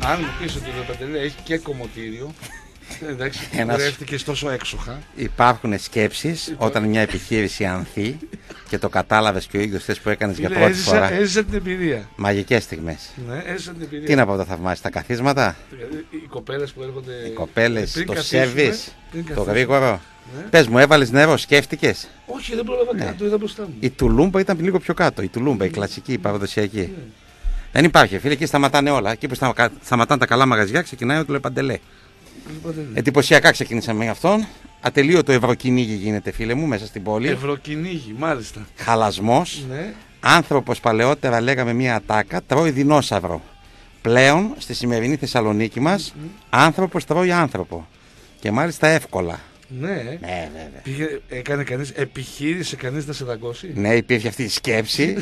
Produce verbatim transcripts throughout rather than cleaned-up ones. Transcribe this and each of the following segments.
Αν μου πεις ότι το Παντελή έχει και κομμωτήριο, εντάξει, Ένας... βρέθηκες τόσο έξοχα. Υπάρχουν σκέψεις Υπά... όταν μια επιχείρηση ανθεί και το κατάλαβες και ο ίδιος θες που έκανες για Φίλε, πρώτη έζησα, φορά. Έζησα την εμπειρία. Μαγικές στιγμές. Ναι, έζησα την εμπειρία. Τι να πω, τα θαυμάσεις, τα καθίσματα, Οι κοπέλες που έρχονται. οι κοπέλες, πριν το καθίσουμε, σέρβις, πριν το καθίσουμε. γρήγορο. Ναι. Πες μου, έβαλες νερό, σκέφτηκες? Όχι, δεν πρόλαβα Ναι. καν, το είδα μπροστά μου. Η τουλούμπα ήταν λίγο πιο κάτω. Η τουλούμπα, η κλασική, η παραδοσιακή. Δεν υπάρχει, φίλε, εκεί σταματάνε όλα. Εκεί που σταμα- σταματάνε τα καλά μαγαζιά, ξεκινάει το Λεπαντελέ. Εντυπωσιακά ξεκινήσαμε με αυτόν. Ατελείωτο ευρωκυνήγι γίνεται, φίλε μου, μέσα στην πόλη. Ευρωκυνήγι, μάλιστα. Χαλασμός. Ναι. Άνθρωπος, παλαιότερα λέγαμε μια ατάκα, τρώει δεινόσαυρο. Πλέον, στη σημερινή Θεσσαλονίκη μας, Mm. άνθρωπος τρώει άνθρωπο. Και μάλιστα εύκολα. Ναι. Ναι, βέβαια. Πήγε, έκανε κανείς, επιχείρησε κανείς να σε δαγκώσει. Ναι, υπήρχε αυτή η σκέψη.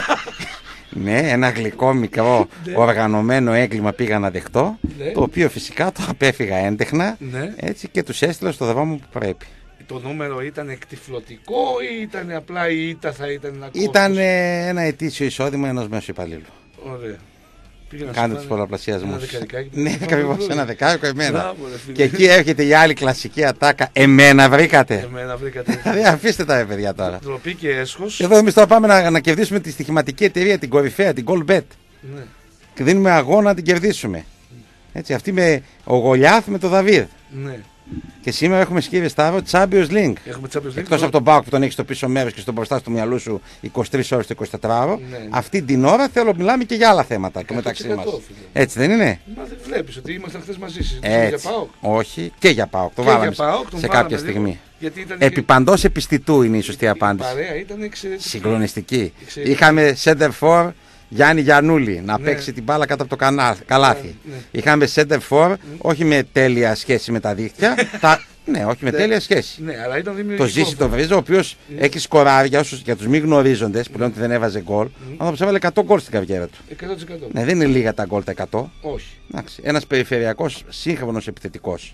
Ναι, ένα γλυκό μικρό οργανωμένο έγκλημα πήγα να δεχτώ, Ναι. το οποίο φυσικά το απέφυγα έντεχνα, Ναι. έτσι, και τους έστειλα στο δρόμο που πρέπει. Το νούμερο ήταν εκτιφλωτικό ή ήταν απλά η ήττα θα ήταν ένα κόστος? Ήταν ε, ένα ετήσιο εισόδημα ενός μέσου υπαλλήλου. Ωραία. Πήγε να Κάντε σου τους πάρει πολλαπλασιασμούς. ένα δεκαρικάκι που Ναι, πήγε να ακριβώς, πάρει ένα δεκάρικο εμένα. Μπράβο, ρε φίλε. Και εκεί έρχεται η άλλη κλασική ατάκα. Εμένα βρήκατε. Εμένα βρήκατε. Δηλαδή, αφήστε τα ρε παιδιά τώρα. Τροπή και έσχος. Εδώ εμείς τώρα πάμε να, να κερδίσουμε τη στοιχηματική εταιρεία, την κορυφαία, την Goldbet. Ναι. Και δίνουμε αγώνα να την κερδίσουμε. Έτσι, αυτή με ο Γολιάθ με το Δαβίδ. Ναι. Και σήμερα έχουμε, κύριε Σταύρο, Champions League. Έχουμε Champions League. Εκτός από τον Πάοκ που τον έχει στο πίσω μέρος και στο μπροστά στο μυαλού σου είκοσι τρεις ώρες το εικοσιτετράωρο, Ναι, ναι. αυτή την ώρα θέλω μιλάμε και για άλλα θέματα και μεταξύ εκατό τοις μας. εκατό, φίλε. Έτσι δεν είναι? Μα δεν βλέπεις ότι ήμασταν χθες μαζί, συζητήσαμε για Έτσι. ΠΑΟΚ. Όχι, και για Πάοκ. Το Και βάλαμε για ΠΑΟΚ, τον σε βάλαμε κάποια λίγο, στιγμή. γιατί ήταν Επί και- παντός επιστητού είναι η σωστή η απάντηση. παρέα ήταν εξαιρετική. Συγκλονιστική. Εξαιρετική. Είχαμε center for Γιάννη Γιαννούλη να Ναι. παίξει την μπάλα κάτω από το κανά- καλάθι. Ναι, ναι. Είχαμε center for όχι με τέλεια σχέση με τα δίχτυα. τα... Ναι, όχι με Ναι. τέλεια σχέση. Ναι, αλλά ήταν δημιουργικό. Το Ζήση το Βρίζο, ο οποίο έχει σκοράρει για, όσους, για τους μη γνωρίζοντες που λένε ότι δεν έβαζε γκολ. Ο άνθρωπος έβαλε εκατό γκολ στην καριέρα του. εκατό τοις εκατό. Ναι, δεν είναι λίγα τα γκολ τα εκατό. Όχι. Ένας περιφερειακός σύγχρονος επιθετικός.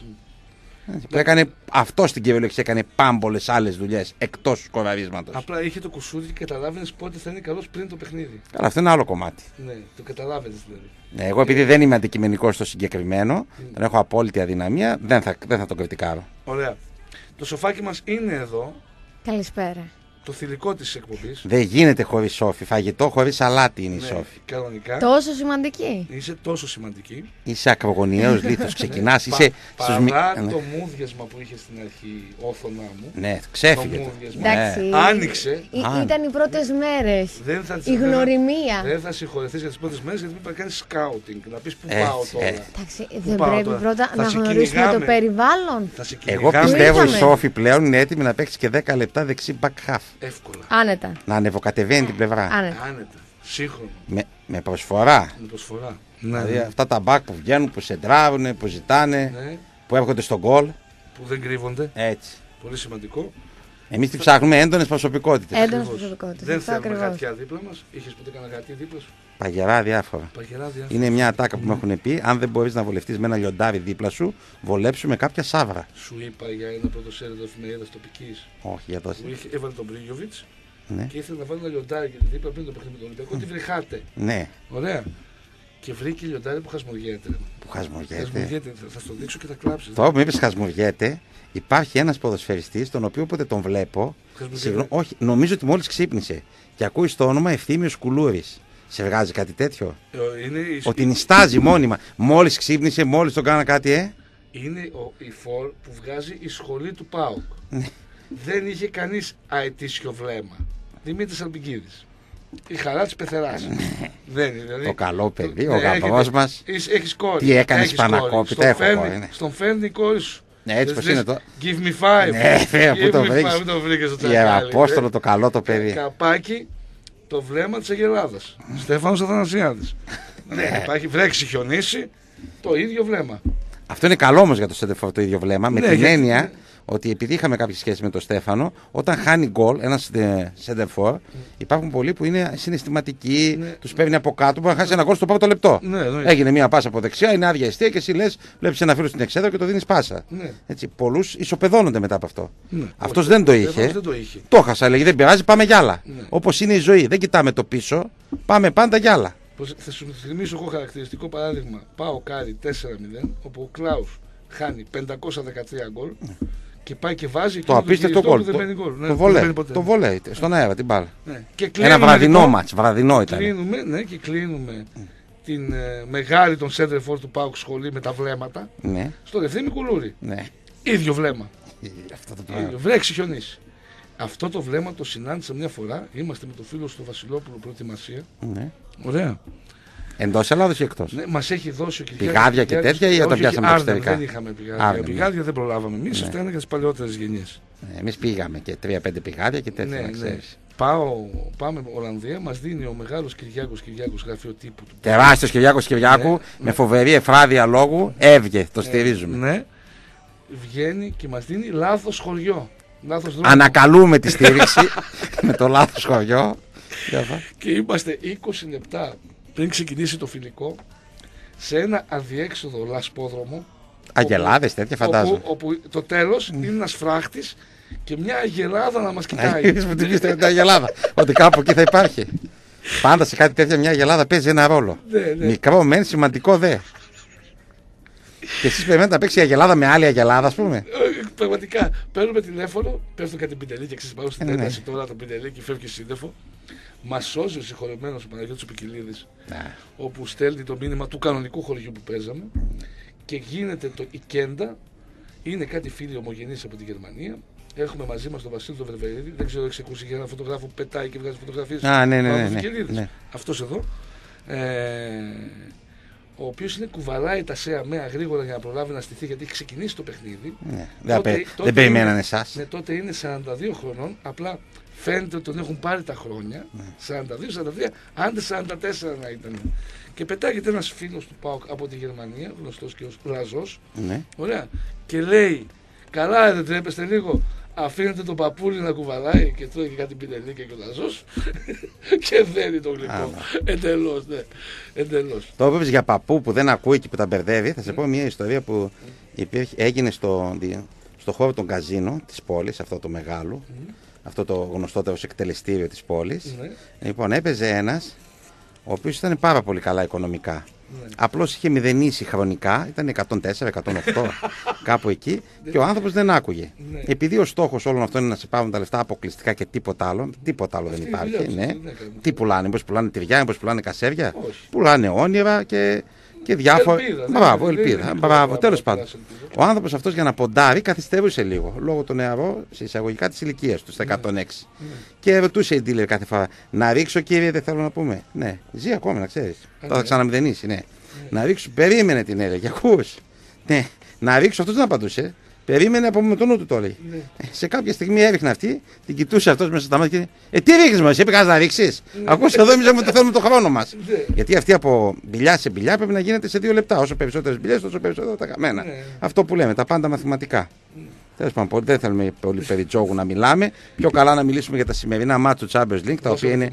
Που έκανε αυτό στην κυριολεξία, έκανε πάμπολες άλλες δουλειές εκτός του σκοραρίσματος. Απλά είχε το κουσούδι και καταλάβαινε πότε θα είναι καλός πριν το παιχνίδι. Καλά, αυτό είναι άλλο κομμάτι. Ναι, το καταλάβαινε δηλαδή. Ναι, εγώ επειδή δεν είμαι αντικειμενικός στο συγκεκριμένο, δεν έχω απόλυτη αδυναμία, δεν θα, δεν θα τον κριτικάρω. Ωραία. Το σοφάκι μας είναι εδώ, Καλησπέρα. το θηλυκό της εκπομπής. Δεν γίνεται χωρίς σόφι. Φαγητό χωρίς σαλάτι είναι η Ναι, σόφι. κανονικά. Τόσο σημαντική. Είσαι τόσο σημαντική. Είσαι ακρογωνιαίος λίθος. Ξεκινάς, είσαι Πα, στους μη- παρά ναι. το μούδιασμα που είχε στην αρχή όθωνα μου. Ναι, ξέφυγε. Το το. μούδιασμα. Εντάξει. Ναι. Άνοιξε. Ή- Άνοιξε. Ήταν οι πρώτες μέρες. Δεν θα, Η δεν θα- γνωριμία. Δεν θα συγχωρεθείς για τις πρώτες μέρες γιατί πρέπει να κάνεις σκάουτινγκ. Να πεις πού Έτσι, πάω τώρα. έτσι. Εντάξει, δεν πάω πρέπει τώρα? πρώτα Θα να σε γνωρίσουμε το κυνηγάμε. περιβάλλον. Θα σε Εγώ κυνηγάμε πιστεύω η Είδαμε. Σόφη πλέον είναι έτοιμη να παίξει και δέκα λεπτά δεξί back half. εύκολα. Άνετα. Να ανεβοκατεβαίνει την πλευρά. Άνετα. Άνετα. Σύγχρονο. Με, με προσφορά. Με προσφορά. Δηλαδή αυτά τα back που βγαίνουν, που σεντράρουν, που ζητάνε, Ναι, που έρχονται στον γκολ. που δεν κρύβονται. Έτσι. Πολύ σημαντικό. Εμείς τη ψάχνουμε έντονες προσωπικότητες. Έντονες Ακριβώς. προσωπικότητες. Δεν Αυτό θέλουμε ακριβώς. γατιά δίπλα μας. Είχες ποτέ κανένα γατί δίπλα σου? Παγερά διάφορα. Παγερά διάφορα. Είναι μια ατάκα που μου έχουν πει: αν δεν μπορείς να βολευτείς με ένα λιοντάρι δίπλα σου, βολέψου με κάποια σάβρα. Σου είπα για ένα πρωτοσέλιδο εφημερίδας τοπικής Όχι, για που δώσε. είχε, έβαλε τον Μπρίγιοβιτς Ναι. και ήθελε να βάλει ένα λιοντάρι δίπλα πριν το παιχνίδι με τον Ολυμπιακό. Τι βρυχάτε. Ναι, Ωραία. Και βρήκε λιοντάρι που χασμουριέται. που χασμουριέται. Χασμουριέται. Θα, θα στο δείξω και θα κλάψεις. Τώρα που μου είπες χασμουριέται, υπάρχει ένας ποδοσφαιριστής, τον οποίο όποτε τον βλέπω. Χασμουριέται. Συγγνώμη, όχι, νομίζω ότι μόλις ξύπνησε και ακούει στο όνομα Ευθύμιος Κουλούρης. Σε βγάζει κάτι τέτοιο? Ε, Είναι, η, Ότι νιστάζει μόνιμα. Μόλις ξύπνησε, μόλις τον κάνα κάτι, ε. είναι ο, η φορ που βγάζει η σχολή του ΠΑΟΚ. Ναι. Δεν είχε κανείς αετήσιο βλέμμα. Δημήτρης Αλμπικίδης. Η χαρά της πεθεράς. Δεν είναι. Δηλαδή, Το καλό παιδί, ναι, ο γαμπρός έχετε- μας. Έχεις, έχεις κόρη. Τι έκανες Έχεις Πανακόπη, κόρη. τα Στον έχω φέρνει- κόρη, ναι. Στον φέρνει η κόρη σου. Ναι, έτσι Λες- πως λες, είναι το. Give me five. Ναι, βέβαια, πού Give το me βρήκες. five, πού το βρήκες το Η τσακάλι. Ιεραπόστολο ε. το καλό το παιδί. Καπάκι, το βλέμμα της Αγελάδας. Στέφανος Αθανασιάδης. Δεν υπάρχει, βρέξει, χιονίσει, το ίδιο βλέμμα. Αυτό είναι καλό όμως για το Σέντερφορ το ίδιο βλέμμα. Με Ναι, την γιατί- έννοια ότι επειδή είχαμε κάποια σχέση με τον Στέφανο, όταν χάνει γκολ ένα Σέντερφορ, υπάρχουν πολλοί που είναι συναισθηματικοί, Ναι. τους παίρνει από κάτω, μπορεί να χάσει ένα γκολ στο πρώτο λεπτό. Ναι, εννοείται. Έγινε μία πάσα από δεξιά, είναι άδεια εστία και εσύ λες, βλέπεις ένα φίλο στην εξέδρα και το δίνεις πάσα. Ναι. Έτσι, πολλούς ισοπεδώνονται μετά από αυτό. Ναι. Αυτός Όχι, δεν το ο είχε. Στέφανος δεν το είχε. Το χάσα, λέγει δεν πειράζει, πάμε για άλλα. Ναι. Όπως είναι η ζωή, δεν κοιτάμε το πίσω, πάμε πάντα για άλλα. Πως, θα σου θυμίσω εγώ χαρακτηριστικό παράδειγμα. Πάω Κάρι τέσσερα μηδέν, όπου ο Κλάους χάνει πεντακόσια δεκατρία γκολ και πάει και βάζει το απίστευτο γκολ. Το, ναι, το βολέ, το βολέ, στον αέρα την μπάλα. Ναι. Και ένα βραδινό λοιπόν, μάτς, βραδινό ήταν. Κλείνουμε, ναι, και κλείνουμε mm. την ε, μεγάλη των Σέντερφορ του ΠΑΟΚ σχολή με τα βλέμματα, ναι. στο Ευθύμη Κουλούρη. Ναι. Ίδιο βλέμμα. Αυτό το πράγμα. Βρέξει χιονίσει. Αυτό το βλέμμα το συνάντησα μια φορά. Είμαστε με το φίλο του Βασιλόπουλο προετοιμασία. Ναι. Ωραία. Εντός Ελλάδος ή εκτός? Ναι, μας έχει δώσει ο Κυριάκος. Πηγάδια και τέτοια ή τα πιάσαμε τα εξωτερικά? Δεν είχαμε πηγάδια. Άρνε, πηγάδια ναι. δεν προλάβαμε εμείς. Ναι. Αυτά είναι για τις παλαιότερες γενιές. Ναι, εμείς πήγαμε και τρία-πέντε πηγάδια και τέτοια. Ναι, ναι. Πάω, πάμε Ολλανδία, μας δίνει ο μεγάλος Κυριάκος Κυριάκος γραφείο τύπου του. Τεράστιος Κυριάκος Κυριάκου, ναι, με ναι. φοβερή εφράδια λόγου, έβγε, το στηρίζουμε. Ναι, βγαίνει και μας δίνει λάθος χωριό. Λάθος δρόμο. Ανακαλούμε τη στήριξη με το λάθος χωριό. Και είμαστε είκοσι λεπτά πριν ξεκινήσει το φιλικό σε ένα αδιέξοδο λασπόδρομο. Αγελάδες, τέτοια φαντάζομαι. Όπου, όπου το τέλος mm. είναι ένας φράχτης και μια αγελάδα να μας κοιτάει. Είδες που την πείστε την αγελάδα, ότι κάπου εκεί θα υπάρχει. Πάντα σε κάτι τέτοια μια αγελάδα παίζει ένα ρόλο. Ναι, ναι. Μικρό μεν, σημαντικό δε. Και εσείς περιμένετε να παίξει η αγελάδα με άλλη αγελάδα, ας πούμε. Πραγματικά, παίρνουμε τηλέφωνο, πέφτω κάτι πινελί και ξέρεις, πάω στην ναι. ένταση τώρα το πινελί και φεύγει σύνδεφο. Μας σώζει ο συγχωρεμένος ο Παναγιώτης ο Πικιλίδης, ναι. όπου στέλνει το μήνυμα του κανονικού χωριού που παίζαμε και γίνεται το Ικέντα. Είναι κάτι φίλοι ομογενείς από τη Γερμανία. Έχουμε μαζί μας τον Βασίλη τον Βερβερίδη. Δεν ξέρω, έχεις ακούσει για ένα φωτογράφο που πετάει και βγάζει φωτογραφίες. Α, ναι, ναι, ναι, ναι, ναι. Αυτός εδώ. Ε, ο οποίος είναι κουβαλάει τα ΣΕΑ ΜΕΑ γρήγορα για να προλάβει να στηθεί, γιατί έχει ξεκινήσει το παιχνίδι. Ναι. Τότε, τότε, δεν περιμένανε εσάς. Ναι, τότε είναι σαράντα δύο χρονών. Απλά φαίνεται ότι τον έχουν πάρει τα χρόνια. Ναι. σαράντα δύο σαράντα τρία, άντε σαράντα τέσσερα να ήταν. Και πετάγεται ένας φίλος του ΠΑΟΚ από τη Γερμανία, γνωστός και ως Λαζός. Ναι. Ωραία. Και λέει, καλά δεν τρέπεστε λίγο. Αφήνετε τον παππούλι να κουβαλάει και τρώει και κάτι πιτελίκια και ο Λαζός και δένει το γλυκό. Εντελώς, ναι. Εντελώς. Το είπες για παππού που δεν ακούει και που τα μπερδεύει. Θα σε πω μια ιστορία που υπήρχε, έγινε στο, στο χώρο των καζίνο της πόλης, αυτό το μεγάλο, mm. αυτό το γνωστότερο εκτελεστήριο της πόλης. Mm. Λοιπόν, έπαιζε ένας ο οποίος ήταν πάρα πολύ καλά οικονομικά. Ναι. Απλώς είχε μηδενίσει χρονικά, ήταν εκατόν τέσσερα εκατόν οκτώ κάπου εκεί και ο άνθρωπος δεν άκουγε. Ναι. Επειδή ο στόχος όλων αυτών είναι να σε πάρουν τα λεφτά αποκλειστικά και τίποτα άλλο, τίποτα άλλο δεν υπάρχει. Ναι. Τι πουλάνε, μήπως πουλάνε τυριά, μήπως πουλάνε κασέρια, όχι. Πουλάνε όνειρα και, και διάφορα. Ελπίδα, μπράβο, ελπίδα. Μπράβο, τέλος πάντων. Ο άνθρωπος αυτός για να ποντάρει καθυστερούσε λίγο λόγω του νεαρού σε εισαγωγικά της ηλικίας του, στα εκατόν έξι. Ναι. Και ρωτούσε η dealer κάθε φορά, να ρίξω κύριε, δεν θέλω να πούμε. Ναι, ζει ακόμα να ξέρεις. Τώρα θα ξαναμηδενίσει, ναι. Να ρίξω, περίμενε την έλεγε, ακούς. Ναι, να ρίξω, αυτός δεν απαντούσε. Περίμενε από με τον νου του το λέει. Ναι. Ε, σε κάποια στιγμή έριχνε αυτή, την κοιτούσε αυτός μέσα στα μάτια και ε, τι ρίχνεις μας, είπε να ρίξεις. Ναι. Ακούς, εδώ εμείς έχουμε το θέλουμε το χρόνο μας. Ναι. Γιατί αυτή από μπιλιά σε μπιλιά πρέπει να γίνεται σε δύο λεπτά. Όσο περισσότερες μπιλιές, τόσο περισσότερα τα καμένα. Ναι. Αυτό που λέμε, τα πάντα μαθηματικά. Ναι. Τέλος πάντων, δεν θέλουμε πολύ περί τζόγου να μιλάμε. Πιο καλά να μιλήσουμε για τα σημερινά μάτς του Champions League, τα οποία είναι.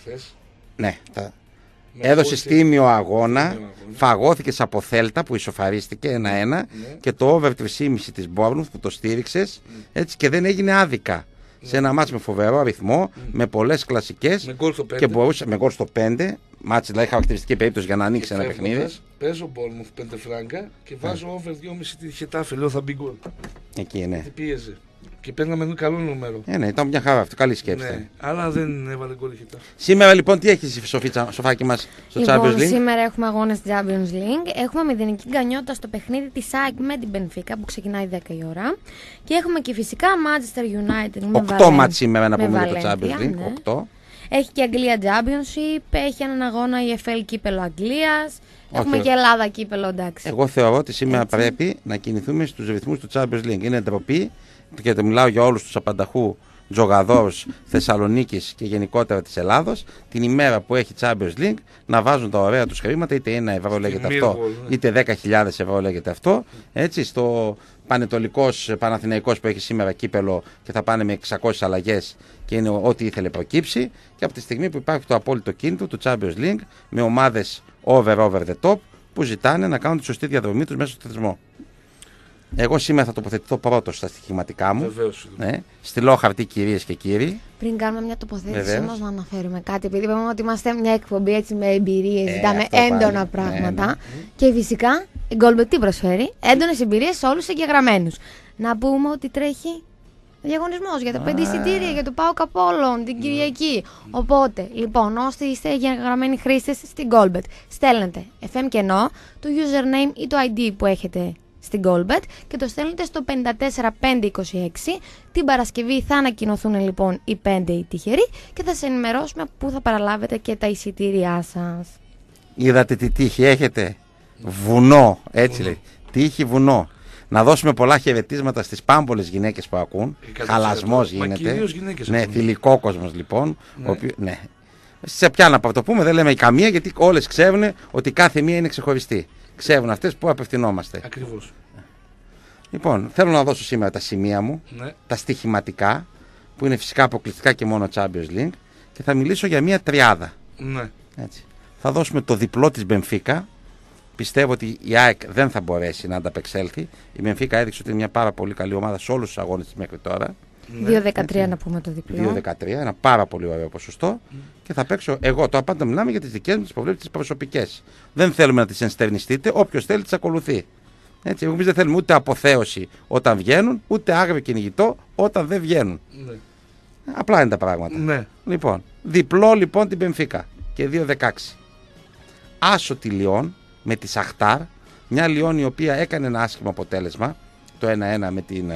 Ναι, τα... έδωσε στήμιο αγώνα, φαγώθηκε από Θέλτα που ισοφαρίστηκε ένα ένα ναι. και το over τρία κόμμα πέντε της Bournemouth που το στήριξες ναι. έτσι και δεν έγινε άδικα. Ναι. Σε ένα μάτς με φοβερό αριθμό, ναι. με πολλές κλασικές με γκολ στο πέντε. Και μπορούσε με γκολ στο πέντε. Μάτς δηλαδή χαρακτηριστική περίπτωση για να ανοίξει ένα παιχνίδι. Παίζω Bournemouth πέντε φράγκα και βάζω over δύο κόμμα πέντε τη Χετάφε, λέω θα μπει γκολ. Εκεί ναι. Τι πίεζε. Και παίρναμε ένα καλό νούμερο. Ε, ναι, ήταν μια χαρά αυτό. Καλή σκέψη. Ναι, αλλά δεν έβαλε γκολ η Χετάφε. Σήμερα λοιπόν τι έχει η Σοφίτσα, σοφάκι μας στο λοιπόν, Champions League. Σήμερα έχουμε αγώνες στη Champions League. Έχουμε μηδενική γκανιότητα στο παιχνίδι της ΑΕΚ με την Benfica που ξεκινάει δέκα η ώρα. Και έχουμε και φυσικά Manchester United με Valencia. οκτώ μάτς σήμερα να πούμε για το Champions League. Ναι. οκτώ. Έχει και Αγγλία Championship, έχει έναν αγώνα η εφ ελ κύπελο Αγγλίας. Έχουμε και Ελλάδα κύπελο, εντάξει. Εγώ θεωρώ ότι σήμερα έτσι πρέπει να κινηθούμε στους ρυθμούς του Champions League. Είναι ντροπή και το μιλάω για όλους τους απανταχού τζογαδόρους Θεσσαλονίκης και γενικότερα της Ελλάδος, την ημέρα που έχει Champions League να βάζουν τα ωραία τους χρήματα, είτε ένα ευρώ λέγεται αυτό, είτε δέκα χιλιάδες ευρώ λέγεται αυτό, έτσι, στο Πανετολικός Παναθηναϊκός που έχει σήμερα κύπελο και θα πάνε με εξακόσιες αλλαγές και είναι ό,τι ήθελε προκύψει, και από τη στιγμή που υπάρχει το απόλυτο κίνητο του Champions League με ομάδες over over the top που ζητάνε να κάνουν τη σωστή διαδρομή τους μέσα στο θεσμό. Εγώ σήμερα θα τοποθετηθώ πρώτος στα στοιχηματικά μου. Βεβαίως. Ναι. Στυλό χαρτί, κυρίες και κύριοι. Πριν κάνουμε μια τοποθέτηση, Βεβαίως. όμως να αναφέρουμε κάτι, επειδή είπαμε ότι είμαστε μια εκπομπή έτσι με εμπειρίες, Ε, ζητάμε αυτό έντονα πάλι. πράγματα. Ναι, ναι. Και φυσικά η Goldbet τι προσφέρει? Έντονες εμπειρίες σε όλους τους εγγεγραμμένους. Να πούμε ότι τρέχει διαγωνισμός για τα πέντε εισιτήρια για το ΠΑΟΚ Απόλλων την Κυριακή. Οπότε, λοιπόν, όσοι είστε εγγεγραμμένοι χρήστες στην Goldbet, στέλνετε εφ εμ κενό, το username ή το άι ντι που έχετε στην Goldbet και το στέλνετε στο πέντε τέσσερα πέντε είκοσι έξι. Την Παρασκευή θα ανακοινωθούν λοιπόν οι πέντε οι τυχεροί και θα σε ενημερώσουμε πού θα παραλάβετε και τα εισιτήριά σας. Είδατε τι τύχη έχετε? Βουνό, έτσι λέει. Τύχη βουνό. Να δώσουμε πολλά χαιρετίσματα στις πάμπολες γυναίκες που ακούν. Χαλασμός γίνεται. Ναι, θηλυκό κόσμος λοιπόν. Ναι. Ο οποίο, ναι. Σε ποια να το πούμε, δεν λέμε καμία γιατί όλες ξέρουν ότι κάθε μία είναι ξεχωριστή. Ξέρουν αυτές που απευθυνόμαστε. Ακριβώς. Λοιπόν, θέλω να δώσω σήμερα τα σημεία μου, Ναι. τα στοιχηματικά, που είναι φυσικά αποκλειστικά και μόνο Champions League, και θα μιλήσω για μία τριάδα. Ναι. Έτσι. Θα δώσουμε το διπλό της Μπενφίκα. Πιστεύω ότι η ΑΕΚ δεν θα μπορέσει να ανταπεξέλθει. Η Μπενφίκα έδειξε ότι είναι μια πάρα πολύ καλή ομάδα σε όλους τους αγώνες της μέχρι τώρα. δύο δεκατρία να πούμε το διπλό. δύο δεκατρία, ένα πάρα πολύ ωραίο ποσοστό. Mm. Και θα παίξω εγώ. Τώρα πάντα μιλάμε για τις δικές μου τις προβλέψεις, τις προσωπικές. Δεν θέλουμε να τις ενστερνιστείτε. Όποιος θέλει τις ακολουθεί. Έτσι, εμείς δεν θέλουμε ούτε αποθέωση όταν βγαίνουν, ούτε άγριο κυνηγητό όταν δεν βγαίνουν. Ναι. Απλά είναι τα πράγματα. Ναι. Λοιπόν, διπλό λοιπόν την Μπενφίκα και δύο δεκαέξι. Άσο τη Λιόν με τη Σαχτάρ. Μια Λιόν η οποία έκανε ένα άσχημο αποτέλεσμα. Το ένα ένα με την.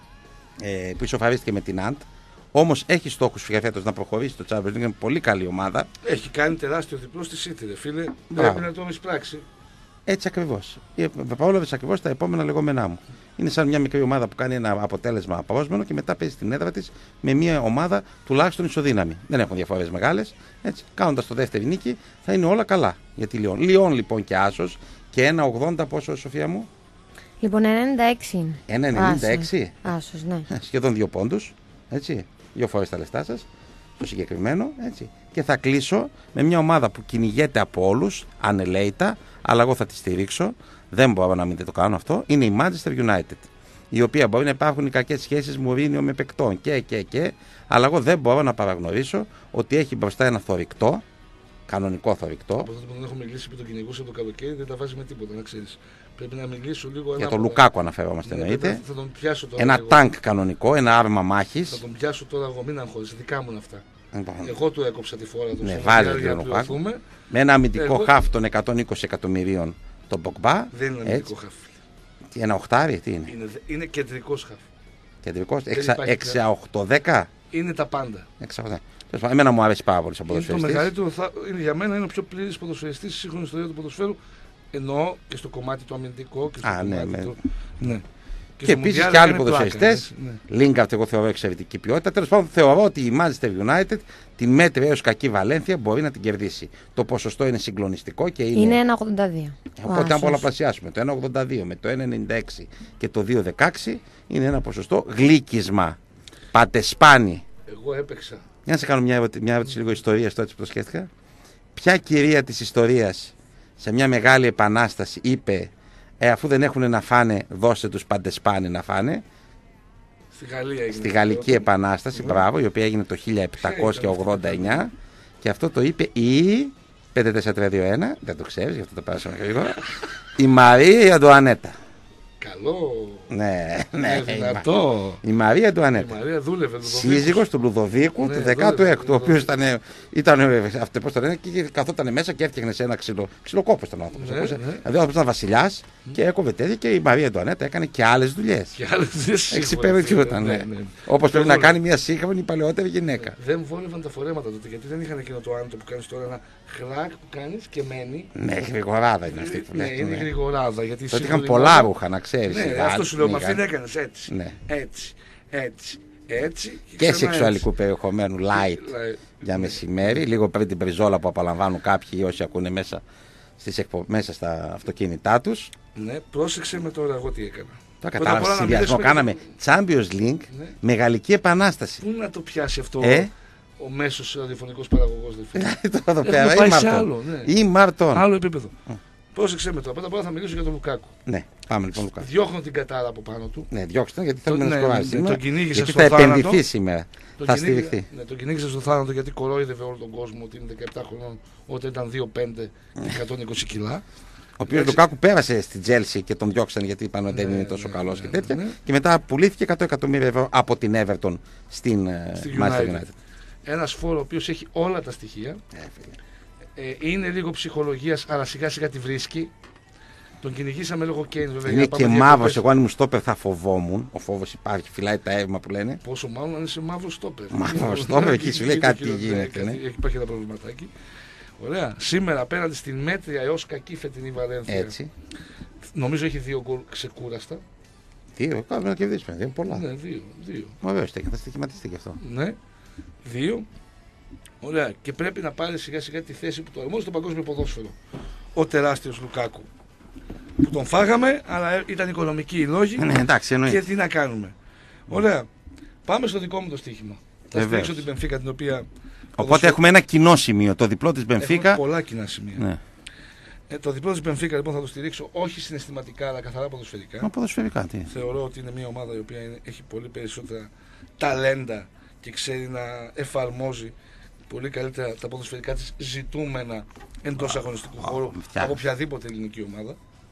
Ε, που ισοφαρίστηκε με την Αντ. Όμως έχει στόχους φέτος να προχωρήσει το Champions League. Είναι πολύ καλή ομάδα. Έχει κάνει τεράστιο διπλό στη City, ρε φίλε. Μπράβο. Πρέπει να το εισπράξει. Έτσι ακριβώς. Παπαόλαβες ακριβώς τα επόμενα λεγόμενά μου. Είναι σαν μια μικρή ομάδα που κάνει ένα αποτέλεσμα απρόσμενο και μετά παίζει στην έδρα της με μια ομάδα τουλάχιστον ισοδύναμη. Δεν έχουν διαφορές μεγάλες. Κάνοντας το δεύτερη νίκη θα είναι όλα καλά για τη Λιόν. Λιόν λοιπόν και άσος και ένα ογδόντα πόσο, Σοφία μου? Λοιπόν, ενενήντα έξι είναι. ένα ενενήντα έξι. Άσος, ναι. Σχεδόν δύο πόντους. Έτσι. Δύο φορές τα λεφτά σας. Το συγκεκριμένο. Έτσι. Και θα κλείσω με μια ομάδα που κυνηγέται από όλους, ανελαίητα, αλλά εγώ θα τη στηρίξω. Δεν μπορώ να μην το κάνω αυτό. Είναι η Manchester United. Η οποία μπορεί να υπάρχουν οι κακές σχέσεις Μουρίνιο με παικτών και, και, και. Αλλά εγώ δεν μπορώ να παραγνωρίσω ότι έχει μπροστά ένα θωρηκτό. Κανονικό θωρηκτό. Από τότε που δεν έχω μιλήσει με τον κυνηγούσε από το καλοκαίρι, δεν τα βάζει με τίποτα, να ξέρεις. Πρέπει να μιλήσω λίγο. Για τον Λουκάκο αναφερόμαστε, ναι, εννοείται. Θα τον πιάσω τώρα. Ένα εγώ. τάγκ κανονικό, ένα άρμα μάχης. Θα τον πιάσω τώρα εγώ, μην αγχώνεσαι. Δικά μου είναι αυτά. Λοιπόν. Εγώ του έκοψα τη φόρα του. Ναι, βάζει τον Λουκάκο. Με ένα αμυντικό εγώ... χάφ των εκατόν είκοσι εκατομμυρίων τον Ποκμπά. Δεν είναι αμυντικό χάφ. Τι, ένα οχτάρι, τι είναι. Είναι, είναι κεντρικός χάφ. Κεντρικός, έξι οκτώ δέκα. Είναι τα πάντα. Εμένα μου αρέσει πάρα πολύ σαν ποδοσφαιριστής. Το μεγαλύτερο θα, είναι, για μένα είναι ο πιο πλήρης ποδοσφαιριστής στη σύγχρονη ιστορία του ποδοσφαίρου. Εννοώ και στο κομμάτι το αμυντικό και στο Α, κομμάτι ναι, το... ναι. Και, και επίσης και άλλοι ποδοσφαιριστές. Λίγκαρτ, εγώ θεωρώ εξαιρετική ποιότητα. Τέλος πάντων, θεωρώ ότι η Manchester United την μέτρη έως κακή Βαλένθια μπορεί να την κερδίσει. Το ποσοστό είναι συγκλονιστικό και είναι. Είναι ένα ογδόντα δύο. Οπότε, αν πολλαπλασιάσουμε το ένα ογδόντα δύο με το ένα ενενήντα έξι και το δύο δεκαέξι, είναι ένα ποσοστό γλύκισμα. Πατεσπάνι. Εγώ έπαιξα. Για να σε κάνω μια ερώτηση, μια ερώτηση λίγο ιστορίας τώρα, έτσι που το σκέφτηκα. Ποια κυρία της ιστορίας σε μια μεγάλη επανάσταση είπε ε, αφού δεν έχουν να φάνε, δώστε τους παντεσπάνι να φάνε? Στη Γαλλία έγινε. Στη Γαλλική Επανάσταση, μπράβο, η οποία έγινε το χίλια επτακόσια ογδόντα εννιά και αυτό το είπε η πέντε τέσσερα τρία δύο ένα, δεν το ξέρεις, γι' αυτό το πέρασαμε γρήγορα, η Μαρία Αντουανέτα. Καλό. Ναι, ναι. Δυνατό. Η Μαρία Αντουανέτα. Η Μαρία δούλευε. Σύζυγος του Λουδοβίκου ναι, του δέκατου έκτου, ο οποίος ήταν, ήταν αυτό, πώς το λένε, και καθόταν μέσα και έφτιαχνε σε ένα ξυλο, ξυλοκόπο στον άνθρωπο. Ναι, ναι. Δηλαδή ο άνθρωπος ήταν βασιλιάς mm. και έκοβε τέτοια και η Μαρία Αντουανέτα έκανε και άλλες δουλειές. Και άλλες δουλειές. Εξυπηρετιόταν, ναι. ναι, ναι. Όπως πρέπει να κάνει μια σύγχρονη παλαιότερη γυναίκα. Δεν βόλευαν τα φορέματα τότε γιατί δεν είχαν εκείνο το άνετο που κάνεις τώρα, ένα χράκ που κάνεις και μένει. Ναι, γρηγοράδα είναι αυτή που λέει. Ναι, είναι γρηγοράδα. Τότε είχαν πολλά ρούχα, να ξέρεις. Ναι, αυτό σου λέω, με αυτήν έκανες έτσι. Έτσι, έτσι. Έτσι, και, και σεξουαλικού έτσι. Περιεχομένου light like, για μεσημέρι, λίγο πριν την πριζόλα που απολαμβάνουν κάποιοι όσοι ακούνε μέσα, στις εκπο... μέσα στα αυτοκίνητά τους. Ναι, πρόσεξε με τώρα εγώ τι έκανα. Το κατάλαβα, συνδυασμό κάναμε και... Champions League ναι. με Γαλλική Επανάσταση. Πού να το πιάσει αυτό ε? ο μέσος ραδιοφωνικός παραγωγός? Τώρα το πέρα, ή Μαρτών. Άλλο, ναι. Ή Μαρτών. Άλλο επίπεδο. Mm. Πρόσεξε με τώρα. Πρώτα απ' όλα θα μιλήσω για τον Λουκάκου. Ναι, πάμε λοιπόν Λουκάκου. Διώχνω την κατάρα από πάνω του. Ναι, διώξτε γιατί θέλουμε Το- να ναι, σκοράσει. ναι, σήμερα, τον κυνήγησε γιατί στο θα θάνατο. επενδυθεί σήμερα. Τον Θα κυνήγησε- στηριχθεί. Ναι, τον κυνήγησε στο θάνατο γιατί κορόιδευε όλο τον κόσμο ότι είναι δεκαεπτά χρονών όταν ήταν δύο πέντε και εκατόν είκοσι κιλά. Ο οποίο Λουκάκου πέρασε στην Τζέλσι και τον διώξαν γιατί είπαν ότι δεν Ναι, είναι τόσο ναι, καλό ναι, και τέτοια. ναι. Και μετά πουλήθηκε εκατό εκατομμύρια ευρώ από την Everton στην ε, Στη Manchester United. United. Ένας φόρο ο οποίος έχει όλα τα στοιχεία. Ε, φίλε. Ε, είναι λίγο ψυχολογίας, αλλά σιγά σιγά τη βρίσκει. Τον κυνηγήσαμε λόγω Κέιν, βέβαια. Είναι για να και πάμε μαύρο. διακοπές. Εγώ αν ήμουν στόπερ θα φοβόμουν. Ο φόβο υπάρχει, φυλάει τα αίμα που λένε. Πόσο μάλλον αν είσαι μαύρο στόπερ. Μαύρο στόπερ, εκεί σου λέει Εκεί κάτι το χειρότερο, γίνεται, ναι, ναι. κάτι- Υπάρχει ένα προβληματάκι. Ωραία. Σήμερα απέναντι στην μέτρια έως κακή φετινή Βαλένθια. Έτσι. Νομίζω έχει δύο γκολ ξεκούραστα. Δύο, κάνουμε να κερδίσουμε. Δεν είναι πολλά. Ναι, δύο. δύο. Ωραίο στέκει, θα στοιχηματιστεί και αυτό. Ναι. Δύο. Ωραία. Και πρέπει να πάρει σιγά σιγά τη θέση που του αρμόζει στο παγκόσμιο ποδόσφαιρο. Ο τεράστιος Λουκάκου. Που τον φάγαμε, αλλά ήταν οικονομικοί οι λόγοι. Ναι, εντάξει, Και εννοείται. τι να κάνουμε. Ωραία. Πάμε στο δικό μου το στοίχημα. Θα Βεβαίως. στηρίξω την Μπενφίκα την οποία. Οπότε έχουμε ένα κοινό σημείο. Το διπλό τη Έχουμε Μπενφίκα. πολλά κοινά σημεία. Ναι. Ε, το διπλό τη Μπενφίκα λοιπόν θα το στηρίξω όχι συναισθηματικά αλλά καθαρά ποδοσφαιρικά. Μα ποδοσφαιρικά τι. Θεωρώ ότι είναι μια ομάδα η οποία είναι, έχει πολύ περισσότερα ταλέντα και ξέρει να εφαρμόζει πολύ καλύτερα τα ποδοσφαιρικά της ζητούμενα εντός αγωνιστικού χώρου φτιάχνει. από οποιαδήποτε ελληνική ομάδα.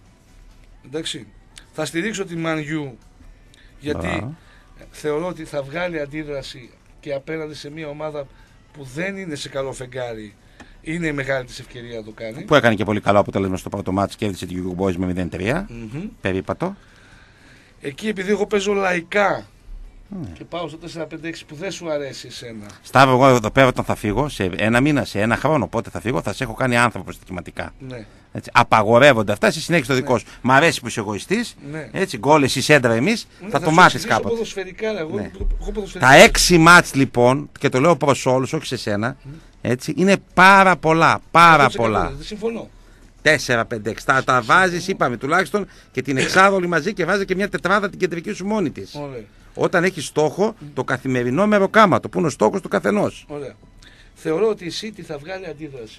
Εντάξει. Θα στηρίξω τη Man U γιατί Μπράβο. θεωρώ ότι θα βγάλει αντίδραση και απέναντι σε μια ομάδα που δεν είναι σε καλό φεγγάρι είναι η μεγάλη της ευκαιρία να το κάνει. Που έκανε και πολύ καλό αποτέλεσμα στο πρώτο μάτς, κέρδισε τη Young Boys με μηδέν τρία. Μμμ. Περίπατο. Εκεί επειδή εγώ παίζω λαϊκά Ναι. και πάω στο τέσσερα πέντε έξι που δεν σου αρέσει εσένα. Σταύρο, εγώ εδώ πέρα όταν θα φύγω, σε ένα μήνα, σε ένα χρόνο, πότε θα φύγω, θα σε έχω κάνει άνθρωπο στοιχηματικά. Ναι. Έτσι, απαγορεύονται αυτά, εσύ συνέχισε το δικό σου. Μ' αρέσει που είσαι εγωιστής, Ναι. έτσι, γκολ εσύ σέντρα εμείς, Ναι, θα το σου μάθεις εξηγήσω κάποτε. Ποδοσφαιρικά, ρε, εγώ, Ναι. εγώ ποδοσφαιρικά. Τα έξι μάτς λοιπόν, και το λέω προς όλους, όχι σε σένα, έτσι, είναι πάρα πολλά, πάρα εκατό τοις εκατό, πολλά. Δεν συμφωνώ. τέσσερα πέντε έξι. Τα, τα βάζεις, είπαμε τουλάχιστον, και την εξάδολη μαζί και βάζει και μια τετράδα την κεντρική σου μόνη της. Ωραία. Όταν έχει στόχο το καθημερινό μεροκάματο, που είναι ο στόχος του καθενός. Ωραία. Θεωρώ ότι η City θα βγάλει αντίδραση.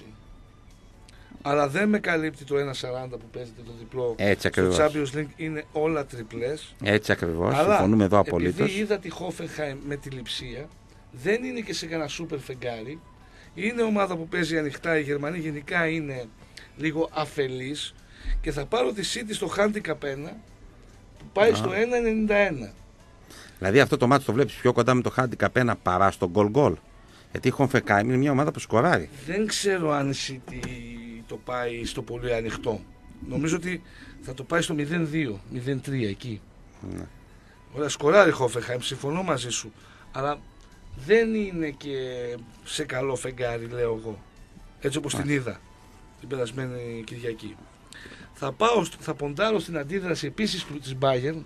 Αλλά δεν με καλύπτει το ένα σαράντα που παίζεται το διπλό. Έτσι Στο ακριβώς. Champions League είναι όλα τριπλές. Έτσι ακριβώς. Αλλά Συμφωνούμε εδώ απολύτως. επειδή είδα τη Hoffenheim με τη Λειψία, δεν είναι και σε κανένα σούπερ φεγγάρι. Είναι ομάδα που παίζει ανοιχτά. Οι Γερμανοί γενικά είναι λίγο αφελείς. Και θα πάρω τη City στο handicap ένα που πάει Α. στο ένα ενενήντα ένα. Δηλαδή αυτό το μάτι το βλέπεις πιο κοντά με το handicap ένα παρά στο goal goal. Γιατί η Hoffenheim είναι μια ομάδα που σκοράρει. Δεν ξέρω αν η City το πάει στο πολύ ανοιχτό. Νομίζω ότι θα το πάει στο μηδέν δύο, μηδέν τρία εκεί. Ναι. Ωραία, σκοράρει η Hoffenheim, συμφωνώ μαζί σου. Αλλά δεν είναι και σε καλό φεγγάρι, λέω εγώ. Έτσι όπως την είδα την περασμένη Κυριακή. Θα, πάω, στο- θα ποντάρω στην αντίδραση επίσης του- της Bayern.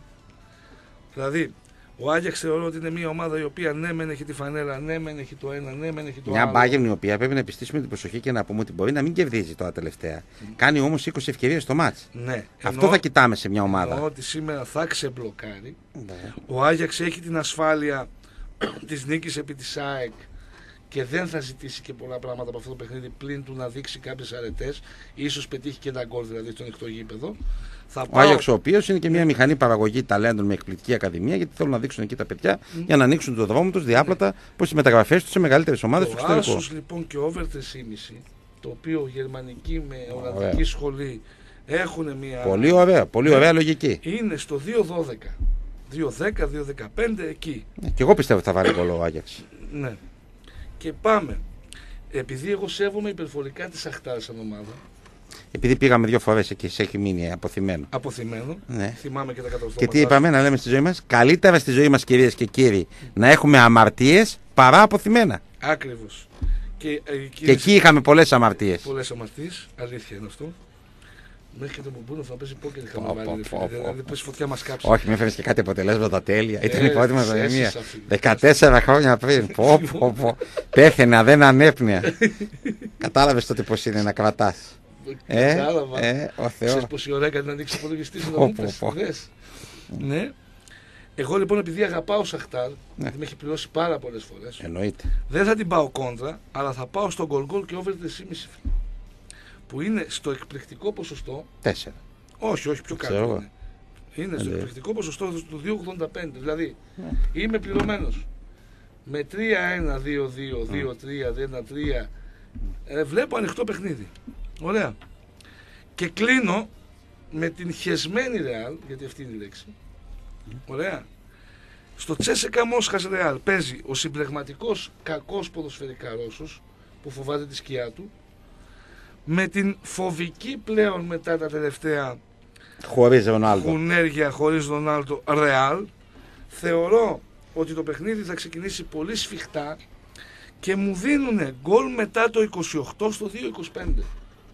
Δηλαδή, ο Άγιαξ θεωρώ ότι είναι μια ομάδα η οποία ναι μεν έχει τη φανέλα, ναι μεν έχει το ένα, ναι μεν έχει το Μια άλλο. Bayern η οποία πρέπει να επιστήσουμε την προσοχή και να πούμε ότι μπορεί να μην κερδίζει τώρα τελευταία. Κάνει όμως είκοσι ευκαιρίες στο μάτς. Ναι, Αυτό θα κοιτάμε σε μια ομάδα. Εννοώ ότι σήμερα θα ξεμπλοκάρει. Ναι. Ο Άγιαξ έχει την ασφάλεια της νίκης επί της ΑΕΚ και δεν θα ζητήσει και πολλά πράγματα από αυτό το παιχνίδι πλην του να δείξει κάποιες αρετές. Ίσως πετύχει και ένα γκολ δηλαδή στο ανοιχτό γήπεδο. Θα Ο πάω... Άγιαξ ο οποίος είναι και μια μηχανή παραγωγή ταλέντων με εκπληκτική ακαδημία, γιατί θέλουν να δείξουν εκεί τα παιδιά για να ανοίξουν τον δρόμο τους διάπλατα προς τις μεταγραφές τους σε μεγαλύτερες ομάδες του Το εξωτερικού. άσος λοιπόν και over τρία κόμμα πέντε, το οποίο γερμανική με Ωραία. ολλανδική σχολή έχουν μια... Πολύ ωραία, πολύ Ναι. ωραία λογική. Είναι στο δύο δώδεκα. δύο δέκα, δύο δεκαπέντε εκεί. Ναι, και εγώ πιστεύω ότι θα βάλει γκολ ο Άγιαξ. Ναι. Και πάμε. Επειδή εγώ σέβομαι υπερβολικά τη Σαχτάρ σαν ομάδα, Επειδή πήγαμε δύο φορές εκεί, σε έχει μείνει αποθυμένο. αποθυμένο, Ναι. θυμάμαι και τα Και κατορθώματα. τι είπαμε να λέμε στη ζωή μας, καλύτερα στη ζωή μας κυρίες και κύριοι να έχουμε αμαρτίες παρά αποθυμένα. Ακριβώς. Και, ε, Και εκεί είχαμε πολλές αμαρτίες. πολλές αμαρτίες, αλήθεια είναι αυτό. Μέχρι και το Μπομπούνο θα παίζει πόκερ είχαμε Πω, βάλει. πω, ρε πω, φίλε, πω, Δηλαδή πω. πες φωτιά μας κάψει. Όχι, μην φέρεις και κάτι αποτελέσματα τέλεια. Ήταν Ε, υπότιμα σε μία. έσυσα, φίλε. δεκατέσσερα χρόνια πριν. Πω, πω, πω. Πέθαινα, δεν ανέπνεα. Κατάλαβες τότε πώς είναι να κρατάς. Ε, Κατάλαβα. ε, ο Ξέρεις Θεός. πόση ώρα έκανε να ανοίξει υπολογιστή να Πω, μου πω, πες. πω. Δες. Ναι. Εγώ λοιπόν επειδή αγαπάω Σαχτάρ, Ναι. γιατί με έχει πληρώσει πάρα πολλές φορές, Εννοείται. δεν θα την πάω κόντρα, αλλά θα πάω στο γκολ γκολ και over τρία κόμμα πέντε. που είναι στο εκπληκτικό ποσοστό. Τέσσερα. Όχι, όχι, πιο κάτω. Είναι, είναι στο εκπληκτικό ποσοστό του δύο κόμμα ογδόντα πέντε. Δηλαδή yeah. είμαι πληρωμένος με τρία ένα, δύο δύο, δύο τρία, ένα τρία. Ε, βλέπω ανοιχτό παιχνίδι. Ωραία. Και κλείνω με την χεσμένη Ρεάλ, γιατί αυτή είναι η λέξη. Ωραία. Στο Τσέσεκα Μόσχας Ρεάλ παίζει ο συμπλεγματικός κακός ποδοσφαιρικά Ρώσος που φοβάται τη σκιά του, με την φοβική πλέον μετά τα τελευταία χωρίς Ρονάλντο χουνέρια χωρίς Ρονάλντο Ρεάλ. Θεωρώ ότι το παιχνίδι θα ξεκινήσει πολύ σφιχτά και μου δίνουν γκολ μετά το είκοσι οκτώ στο δύο είκοσι πέντε.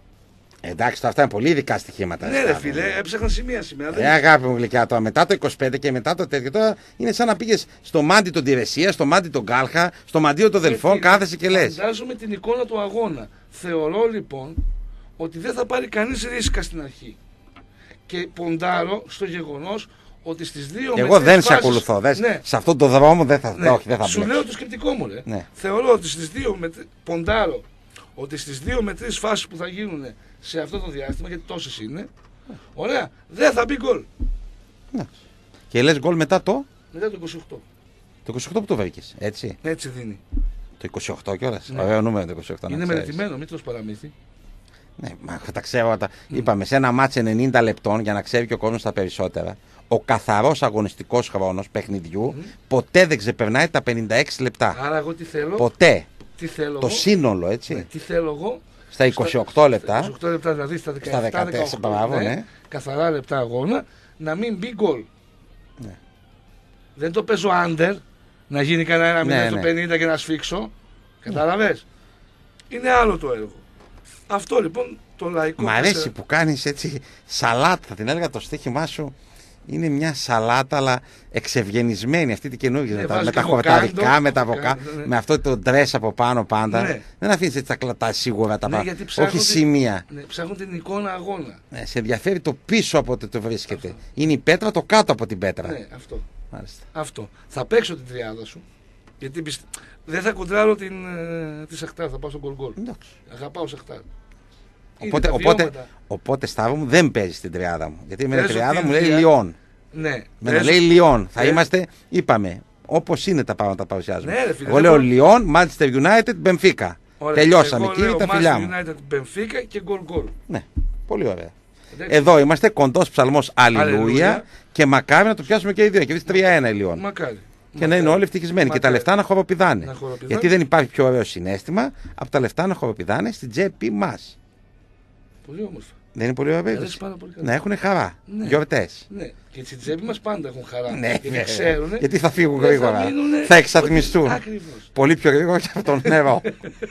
Εντάξει, αυτά είναι πολύ ειδικά στοιχήματα. Ναι, ρε φίλε, έψαχνα σημεία σήμερα. Ε, αγάπη μου γλυκιά, τώρα μετά το είκοσι πέντε και μετά το τέτοιο. Τώρα είναι σαν να πήγες στο μάντι τον Τηρεσία, στο μάντι τον Γκάλχα, στο μαντίο των Δελφών, κάθεσαι και λες. Φαντάζομαι την εικόνα του αγώνα. Θεωρώ λοιπόν ότι δεν θα πάρει κανείς ρίσκα στην αρχή. Και ποντάρω στο γεγονός ότι στις δύο Εγώ δεν φάσεις, σε ακολουθώ. Δες, ναι, σε αυτόν τον δρόμο δεν θα, ναι, όχι, δεν θα σου μπλέξω. λέω το σκεπτικό μου, ρε. Ναι. Θεωρώ ότι στις δύο με, ποντάρω ότι στις δύο με τρεις φάσεις που θα γίνουν σε αυτό το διάστημα, γιατί τόσες είναι, ωραία, δεν θα μπει γκολ. Ναι. Και λες γκολ μετά το. Μετά το είκοσι οκτώ. Το είκοσι οκτώ που το βρήκες, έτσι. Έτσι δίνει. Το είκοσι οκτώ κιόλας. Ναι. Ωραίο νούμερο το είκοσι οκτώ. Είναι μελετημένο, μην τρως παραμύθι. Ναι, μα τα ξέρω. Τα... Mm. Είπαμε σε ένα μάτς ενενήντα λεπτών για να ξέρει και ο κόσμος τα περισσότερα. Ο καθαρός αγωνιστικός χρόνος παιχνιδιού mm. ποτέ δεν ξεπερνάει τα πενήντα έξι λεπτά. Άρα εγώ τι θέλω. Ποτέ. Τι θέλω το εγώ, σύνολο, έτσι. Ναι, τι θέλω εγώ. Στα είκοσι οκτώ λεπτά. Στα είκοσι οκτώ λεπτά, δηλαδή στα δεκαεπτά δεκατέσσερα, μπράβο, ναι, ναι. Καθαρά λεπτά αγώνα, να μην μπει γκολ. Ναι. Δεν το παίζω under, να γίνει κανένα ένα μήνα ναι, στο ναι. πενήντα και να σφίξω. Κατάλαβες. Είναι άλλο το έργο. Αυτό λοιπόν το λαϊκό. Μ' αρέσει πέσε... που κάνεις έτσι σαλάτα. Θα την έλεγα το στοίχημά σου. Είναι μια σαλάτα, αλλά εξευγενισμένη αυτή την καινούργια. Ναι, με τα, με τα βοκάντο, χορταρικά, με τα βοκάντο, βοκά, ναι. με αυτό το ντρες από πάνω πάντα. Ναι. Δεν αφήνεις έτσι τα, τα σίγουρα τα ναι, πάνω. Όχι την... σημεία. Ναι, ψάχνουν την εικόνα αγώνα. Ναι, σε ενδιαφέρει το πίσω από το, το βρίσκεται. Αυτό. Είναι η πέτρα, το κάτω από την πέτρα. Ναι, αυτό. Μάλιστα. Αυτό. Θα παίξω την τριάδα σου. Γιατί πιστε... δεν θα κοντράρω την, ε, τη Σαχτάρ, θα πάω στον γκολ. Αγαπάω Σαχτάρ. Οπότε, οπότε, οπότε Σταύρο μου δεν παίζει την τριάδα μου. Γιατί με την τριάδα μου λέει Λιόν. Ναι. Με το λέει Λιόν. Θα είμαστε, είπαμε, όπως είναι τα πράγματα που παρουσιάζουμε. Ναι, φίλε, εγώ λέω Λιόν, Manchester United, Benfica. Τελειώσαμε εκεί, τα φιλιά μου. United, Benfica και γκολ γκολ. Ναι, πολύ ωραία. Εδώ είμαστε, κοντός ψαλμός Αλληλούια και μακάρι να το πιάσουμε και οι δύο. Και δεις τρία ένα η Λιόν. Μακάρι. Και να είναι όλοι ευτυχισμένοι. Μακάρι. Και τα λεφτά να χοροπηδάνε. Να χοροπηδάνε. Γιατί δεν υπάρχει πιο ωραίο συναίσθημα από τα λεφτά να χοροπηδάνε στην τσέπη μας. Πολύ όμορφα. Δεν είναι πολύ ωραία. Να έχουν χαρά. Ναι. Γιορτές. Ναι. Και στην τσέπη μας πάντα έχουν χαρά. Ναι, γιατί ξέρουν. Γιατί θα φύγουν γρήγορα. Θα, θα εξατμιστούν. Πολύ πιο γρήγορα και από τον νερό.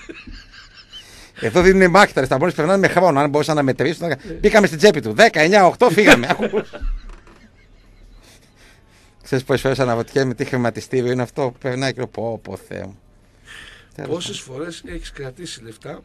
Εδώ δίνουν μάχηταρες. Τα μόλις περνάνε με χρόνο. Αν μπορούσαν να μετρήσουν. Μπήκαμε στην τσέπη του. δέκα, εννιά, οκτώ, φύγαμε. Ξέρεις πόσες φορές αναρωτιέμαι τι χρηματιστήριο είναι αυτό που περνάει και πω πω Θεέ μου. Πόσες φορές έχεις κρατήσει λεφτά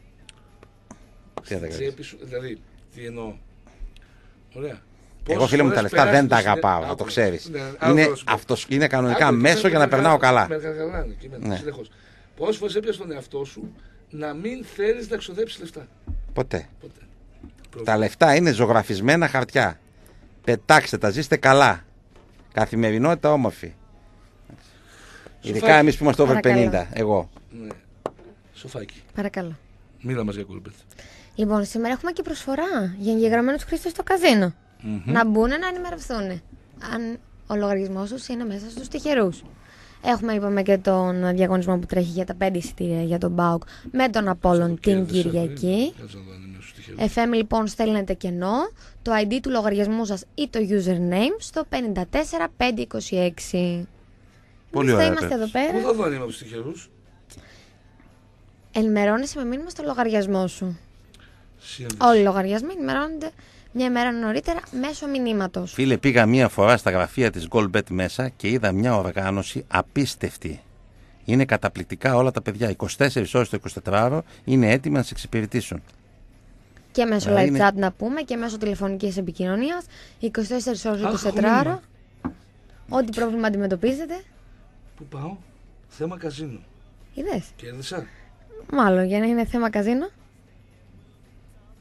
στην τσέπη σου, δηλαδή τι εννοώ. Ωραία. Εγώ φίλε μου τα λεφτά δεν τα αγαπάω, να το ξέρεις. Είναι, αυτός, είναι κανονικά μέσο για να περνάω καλά. Πόσες φορές έπιασες τον εαυτό σου να μην θέλεις να ξοδέψεις λεφτά. Ποτέ. Τα λεφτά είναι ζωγραφισμένα χαρτιά. Πετάξτε τα, ζήστε καλά. Καθημερινότητα όμορφη. Ειδικά εμείς που είμαστε over πενήντα. Εγώ. Ναι. Σοφάκι. Παρακαλώ. Μίλα μας για κόλπετ. Λοιπόν, σήμερα έχουμε και προσφορά για εγγεγραμμένους χρήστες στο καζίνο. Mm-hmm. Να μπουν να ενημερωθούν. Αν ο λογαριασμός τους είναι μέσα στους τυχερούς. Έχουμε, είπαμε, και τον διαγωνισμό που τρέχει για τα πέντε εισιτήρια για τον ΠΑΟΚ με τον Απόλλων την Κυριακή. εφ εμ λοιπόν στέλνετε κενό, το άι ντι του λογαριασμού σας ή το username στο πέντε τέσσερα πέντε είκοσι έξι. Πολύ ωραία. Είμαστε εδώ πέρα. Πού θα δω αν είμαι από τους τυχερούς? Ενημερώνεσαι με μήνυμα στο λογαριασμό σου. Σύνδεση. Όλοι οι λογαριασμοί ενημερώνονται μια ημέρα νωρίτερα μέσω μηνύματος. Φίλε, πήγα μία φορά στα γραφεία της GoalBet μέσα και είδα μια οργάνωση απίστευτη. Είναι καταπληκτικά όλα τα παιδιά. είκοσι τέσσερις ώρες το εικοσιτετράωρο είναι έτοιμοι να σε εξυπηρετήσουν. Και μέσω Άρα live είναι... chat να πούμε και μέσω τηλεφωνικής επικοινωνίας. είκοσι τέσσερις ώρες το εικοσιτετράωρο. Ό,τι πρόβλημα αντιμετωπίζετε. Πού πάω? Θέμα καζίνο. Είδες? Κέρδισα. Μάλλον για να είναι θέμα καζίνο.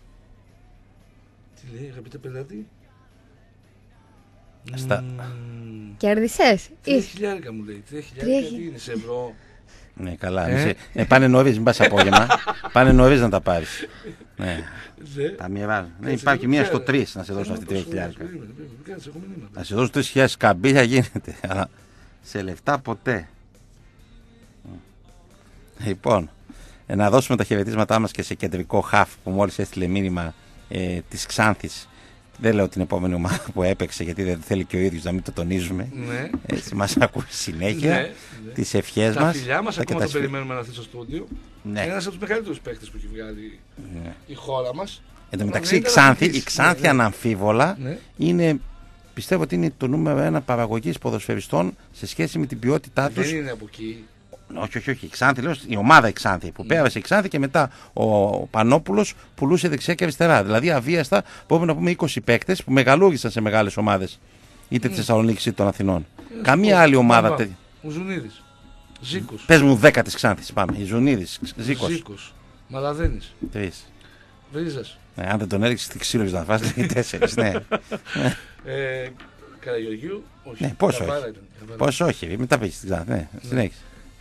Τι λέει, αγαπητέ πελάτη. Στα... Κέρδισες. Τρία χιλιάρικα μου λέει. Τρία χιλιάρικα τι είναι, σε ευρώ. Ναι, καλά. Ε? Σε... ναι, πάνε νωρίς, μην πας απόγευμα. Πάνε νωρίς να τα πάρεις. Ναι. Τα μοιράζουν. Ναι, υπάρχει μία στο τρεις να σε δώσουν αυτή τρία χιλιάρικα. Να σε δώσουν τρεις χιλιάδες καμπύλια γίνεται. Αλλά σε λεφτά ποτέ. Λοιπόν, να δώσουμε τα χαιρετίσματά μας και σε κεντρικό χαφ που μόλις έστειλε μήνυμα ε, της Ξάνθης. Δεν λέω την επόμενη ομάδα που έπαιξε γιατί δεν θέλει και ο ίδιος να μην το τονίζουμε. Ναι. Έτσι μας ακούει συνέχεια. Ναι, ναι. Τις ευχές τα μας. Τα φιλιά μας, ακόμα το περιμένουμε να έρθει στο στούντιο. Ναι. Είναι ένας από τους μεγαλύτερους παίκτες που έχει βγάλει ναι. η χώρα μας. Εν τω μεταξύ η Ξάνθη, η Ξάνθη ναι, ναι. αναμφίβολα ναι. είναι, πιστεύω ότι είναι το νούμερο ένα παραγωγής ποδοσφαιριστών σε σχέση με την ποιότητά τους. Δεν είναι από εκεί. Όχι, όχι, όχι. Η, Ξάνθη, λέω, η ομάδα η Ξάνθη που mm. πέρασε η Ξάνθη και μετά ο Πανόπουλος πουλούσε δεξιά και αριστερά. Δηλαδή αβίαστα μπορούμε να πούμε είκοσι παίκτες που μεγαλούργησαν σε μεγάλες ομάδες. Είτε mm. τη Θεσσαλονίκη είτε των Αθηνών. Mm. Καμία άλλη ομάδα. Τε... Ο Ζουνίδης. Ζήκος. Πες μου δέκα της Ξάνθης. Πάμε. Η Ζουνίδης. Ζήκος. Ζήκος. Μαλαδένης. Τρεις. Βρίζας. Ναι, αν δεν τον έριξες τη ξύλο να φας, λέει τέσσερις. Ναι. ε, Καραγεωργίου. Όχι. Ναι, πώς όχι. Πώς όχι. Μετά πήγες στην Ξάνθη. Ναι, συνέχισε.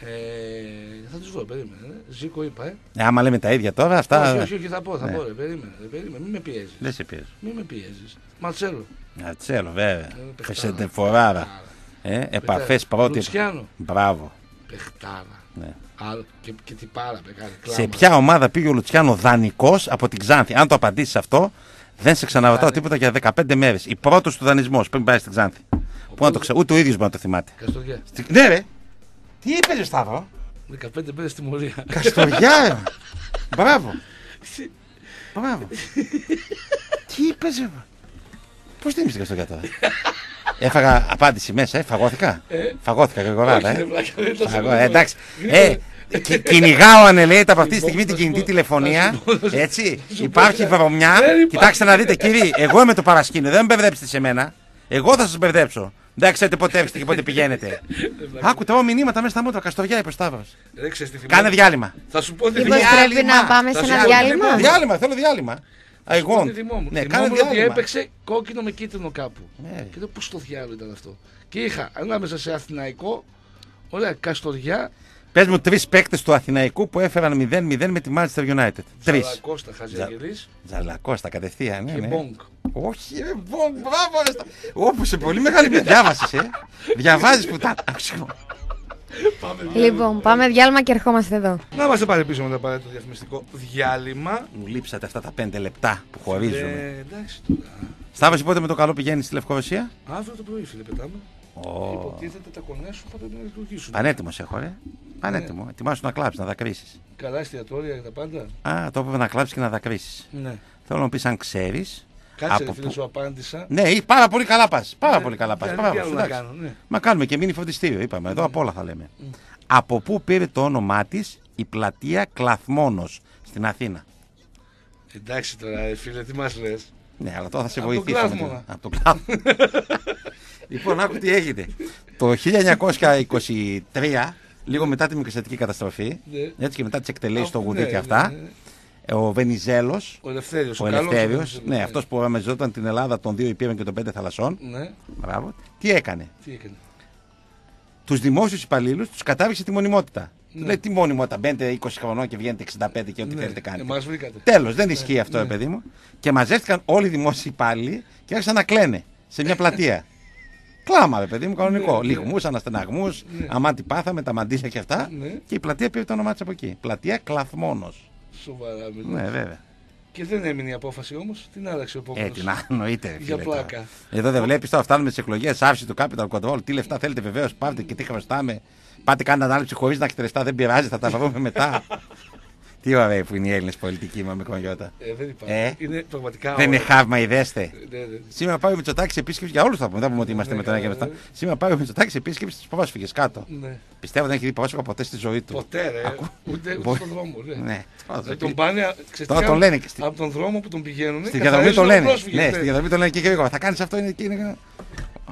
Ε, θα τους βρω, περίμενε. Ζήκο είπα, ε. ε. Άμα λέμε τα ίδια τώρα, αυτά. Όχι, όχι, όχι θα πω, θα ναι. πω, ρε, περίμενε, ρε, περίμενε. Μην με πιέζεις. Δεν σε πιέζεις. Μην με πιέζεις. Μαρτσέλο. Μαρτσέλο, βέβαια. Πεσεντεφοράρα. Ε, επαφές πρώτη. Λουτσιάνο. Μπράβο. Πεχτάρα. Ναι. Άλλο και, και τι πάρα μεγάλη. Σε ποια ομάδα πήγε ο Λουτσιάνο δανεικός από την Ξάνθη? Αν το απαντήσεις αυτό, δεν σε ξαναρωτάω τίποτα για δεκαπέντε μέρες. Η πρώτος του δανεισμός πριν πάει στην Ξάνθη. Πού να το ξέρω, ούτε ο ίδιος μπορεί να το θυμάται. Καστοριά. Στη... Ναι, ρε. Τι είπες, Σταύρο? δεκαπέντε μέρες στη Μορία. Καστοριά. Μπράβο. Μπράβο. Τι είπες, ρε. Πώς την είπες την Καστοριά τώρα? Έφαγα απάντηση μέσα, ε, φαγώθηκα. Ε, φαγώθηκα γρήγορα. Ε. ε, εντάξει. Ε, Κι, κυνηγάω ανελέητα από αυτή τη στιγμή την κινητή τηλεφωνία. Έτσι. Υπάρχει βρωμιά. Κοιτάξτε να δείτε, κύριοι, εγώ είμαι το παρασκήνιο. Δεν με μπερδέψετε σε μένα. Εγώ θα σας μπερδέψω. Δεν ξέρετε πότε έρχεστε και πότε πηγαίνετε. Άκου τώρα μηνύματα μέσα στα μούτρα. Καστοριά είπε ο Σταύρος. Κάνε διάλειμμα. Θα σου πω διάλειμμα. Πρέπει να πάμε σε ένα διάλειμμα. Διάλειμμα, θέλω διάλειμμα. Εγώ. Ναι, κάνε διάλειμμα. Ότι έπαιξε κόκκινο με κίτρινο κάπου. Και λέω πώς το διάλειμμα ήταν αυτό. Και είχα ανάμεσα σε Αθηναϊκό, ωραία, Καστοριά. Πες μου τρεις παίκτες του Αθηναϊκού που έφεραν μηδέν μηδέν με τη Manchester United. Τρεις. Ζαλακώστα, Χατζιαγγελής. Ζαλακώστα, κατευθείαν. Ναι, και ναι. Μπόγκ. Όχι, ρε, Μπόγκ, μπράβο. Όπου σε πολύ μεγάλη με διάβασες, ε. Διαβάζεις που τα. Λοιπόν, πάμε διάλειμμα και ερχόμαστε εδώ. Να είμαστε πάλι πίσω με το απαραίτητο διαφημιστικό διάλειμμα. Μου λείψατε αυτά τα πέντε λεπτά που χωρίζουμε. Ε, εντάξει τώρα. Σταύρος, πότε με το καλό πηγαίνεις στη Λευκορωσία? Αύριο το πρωί, φίλε, πετάμε. Oh. Υποτίθεται τα κονέ σου θα πρέπει να λειτουργήσουν. Πανέτοιμος έχω, ρε. Πανέτοιμο. Ναι. Ετοιμάσου να κλάψεις, να δακρύσεις. Καλά εστιατόρια για τα πάντα. Α, το έπρεπε να κλάψεις και να δακρύσεις. Ναι. Θέλω να μου πεις αν ξέρεις. Κάτσε, από φίλε, που... σου απάντησα. Ναι, πάρα πολύ καλά πας. Πάρα ναι, πολύ καλά πας. Κάνω, ναι. Μα κάνουμε και μίνι φροντιστήριο, είπαμε. Εδώ mm. απ' όλα θα λέμε. Mm. Από πού πήρε το όνομά της η πλατεία Κλαθμόνος στην Αθήνα? Εντάξει τώρα, φίλε, τι μας λες? Ναι, αλλά τώρα θα σε βοηθήσω. Από το Κλάθμονα. Λοιπόν, άκου τι έγινε. Το χίλια εννιακόσια είκοσι τρία, λίγο μετά τη μικρασιατική καταστροφή, ναι. έτσι και μετά τις εκτελέσεις στο Γουδί ναι, και αυτά, ναι, ναι. ο Βενιζέλος, ο Ελευθέριος, ο Ελευθέριος ναι, ναι. αυτός που αμεζόταν την Ελλάδα των δύο υπήρων και των πέντε θαλασσών, ναι. Μπράβο, τι έκανε? Τι έκανε? Τους δημόσιους υπαλλήλους τους κατάργησε τη μονιμότητα. Ναι. Λέει τι μόνιμότητα, μπαίνετε είκοσι χρονών και βγαίνετε εξήντα πέντε και ό,τι ναι. θέλετε κάνετε. Τέλος, δεν ισχύει ναι. αυτό, ναι. παιδί μου. Και μαζεύτηκαν όλοι οι δημόσιοι υπάλληλοι και άρχισαν να κλαίνε σε μια πλατεία. Κλάμα, ρε παιδί μου, κανονικό. Ναι, λιγμούς, αναστεναγμούς, ναι. αμάντι πάθαμε, τα μαντήλια και αυτά. Ναι. Και η πλατεία πήρε το όνομά της από εκεί. Πλατεία Κλαθμόνος. Σοβαρά, μιλάς. Ναι, βέβαια. Και δεν έμεινε η απόφαση όμως, την άλλαξε ο επόμενος. Ε, την εννοείται. Για πλάκα. Τώρα. Εδώ δεν βλέπεις τώρα, φτάνουμε στις εκλογές, άφηση του capital control. Τι λεφτά θέλετε, βεβαίως πάρτε και τι χρωστάμε. Πάτε κάνετε ανάληψη χωρίς να έχετε λεφτά, δεν πειράζει, θα τα βρούμε μετά. Τι ωραία που είναι οι Έλληνες πολιτικοί, μα μικρονιώτα. Ε, δεν υπάρχει. Ε? Είναι πραγματικά. Δεν είναι χαύμα, ιδέστε. Ναι, ναι. Σήμερα πάει ο Μητσοτάκης επίσκεψη για όλους θα πούμε. Δεν πούμε ότι είμαστε ναι, με τον ένα και μετά. Σήμερα πάει ο Μητσοτάκης επίσκεψη στους πρόσφυγες κάτω. Ναι. Πιστεύω δεν έχει δει πρόσφυγα ποτέ στη ζωή του. Ποτέ, ρε. Ακού... Ούτε, ούτε στον δρόμο. Ναι. Ναι. Δηλαδή, τον πάνε τώρα τον λένε και στη... από τον δρόμο που τον πηγαίνουν. Στη διαδρομή τον λένε. Ναι, στη διαδρομή τον λένε και γρήγορα. Θα κάνει αυτό είναι.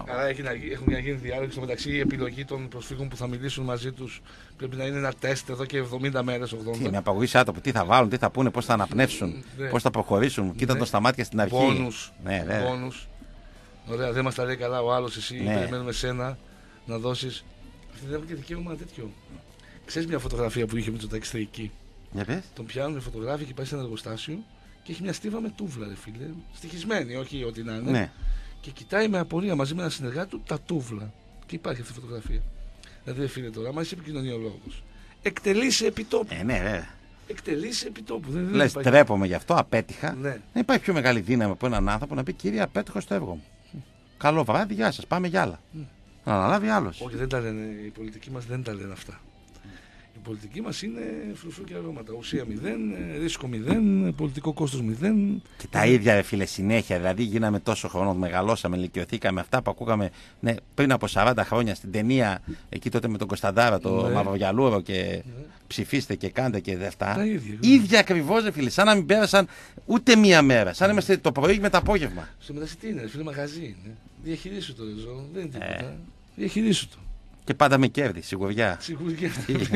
Άρα έχει να, έχουν να γίνει διάλογοι. Στο μεταξύ, η επιλογή των προσφύγων που θα μιλήσουν μαζί τους πρέπει να είναι ένα τεστ εδώ και εβδομήντα μέρες, ογδόντα. Τι, με απαγωγή άτομο, τι θα βάλουν, τι θα πούνε, πώς θα αναπνεύσουν, ναι. πώς θα προχωρήσουν. Ναι. Κοίτα τον στα μάτια στην αρχή. Πόνους. Ναι, ναι. Πόνους. Ωραία, δεν μας τα λέει καλά ο άλλος, εσύ. Ναι. Περιμένουμε σένα να δώσεις. Αυτή δεν έχουν και δικαίωμα τέτοιο. Ξέρεις μια φωτογραφία που είχε με τον Ταξιτρική. Για πες. Τον πιάνουν φωτογράφοι και πάει σε ένα εργοστάσιο και έχει μια στίβα με τούβλα, ρε φίλε. Στοιχισμένη, όχι ό,τι να είναι. Ναι. Και κοιτάει με απορία μαζί με ένα συνεργάτη του τα τούβλα. Και υπάρχει αυτή η φωτογραφία. Δηλαδή, φίλε τώρα, άμα είσαι επικοινωνιολόγος, εκτελεί σε επιτόπου. Ε, ναι, βέβαια. Εκτελεί σε επιτόπου. Λες, υπάρχει... τρέπομαι γι' αυτό, απέτυχα. Ναι. Δεν υπάρχει πιο μεγάλη δύναμη από έναν άνθρωπο να πει: Κύριε, απέτυχα στο έργο μου. Καλό βράδυ, γεια σας, πάμε για άλλα. Mm. Να αναλάβει άλλος. Όχι, δεν τα λένε. Οι πολιτικοί μας δεν τα λένε αυτά. Η πολιτική μας είναι φρουφρού και αρώματα. Ουσία μηδέν, ρίσκο μηδέν, πολιτικό κόστος μηδέν. Και τα ίδια, ρε φίλε, συνέχεια. Δηλαδή, γίναμε τόσο χρόνο, μεγαλώσαμε, ηλικιωθήκαμε. Αυτά που ακούγαμε ναι, πριν από σαράντα χρόνια στην ταινία, εκεί τότε με τον Κωνσταντάρα, το ναι. Μαυρογιαλούρο και ναι. ψηφίστε και κάντε και δε αυτά. Τα ίδια. ίδια ακριβώς, ρε φίλε. Σαν να μην πέρασαν ούτε μία μέρα. Σαν να είμαστε το πρωί με το απόγευμα. Στο μεταξύ τι είναι, φίλε, μαγαζί είναι. Διαχειρίσου το, Ρεζό. Δεν είναι τίποτα. Ε. Διαχειρίσου το. Και πάντα με κέρδη, σιγουριά. Σιγουριά.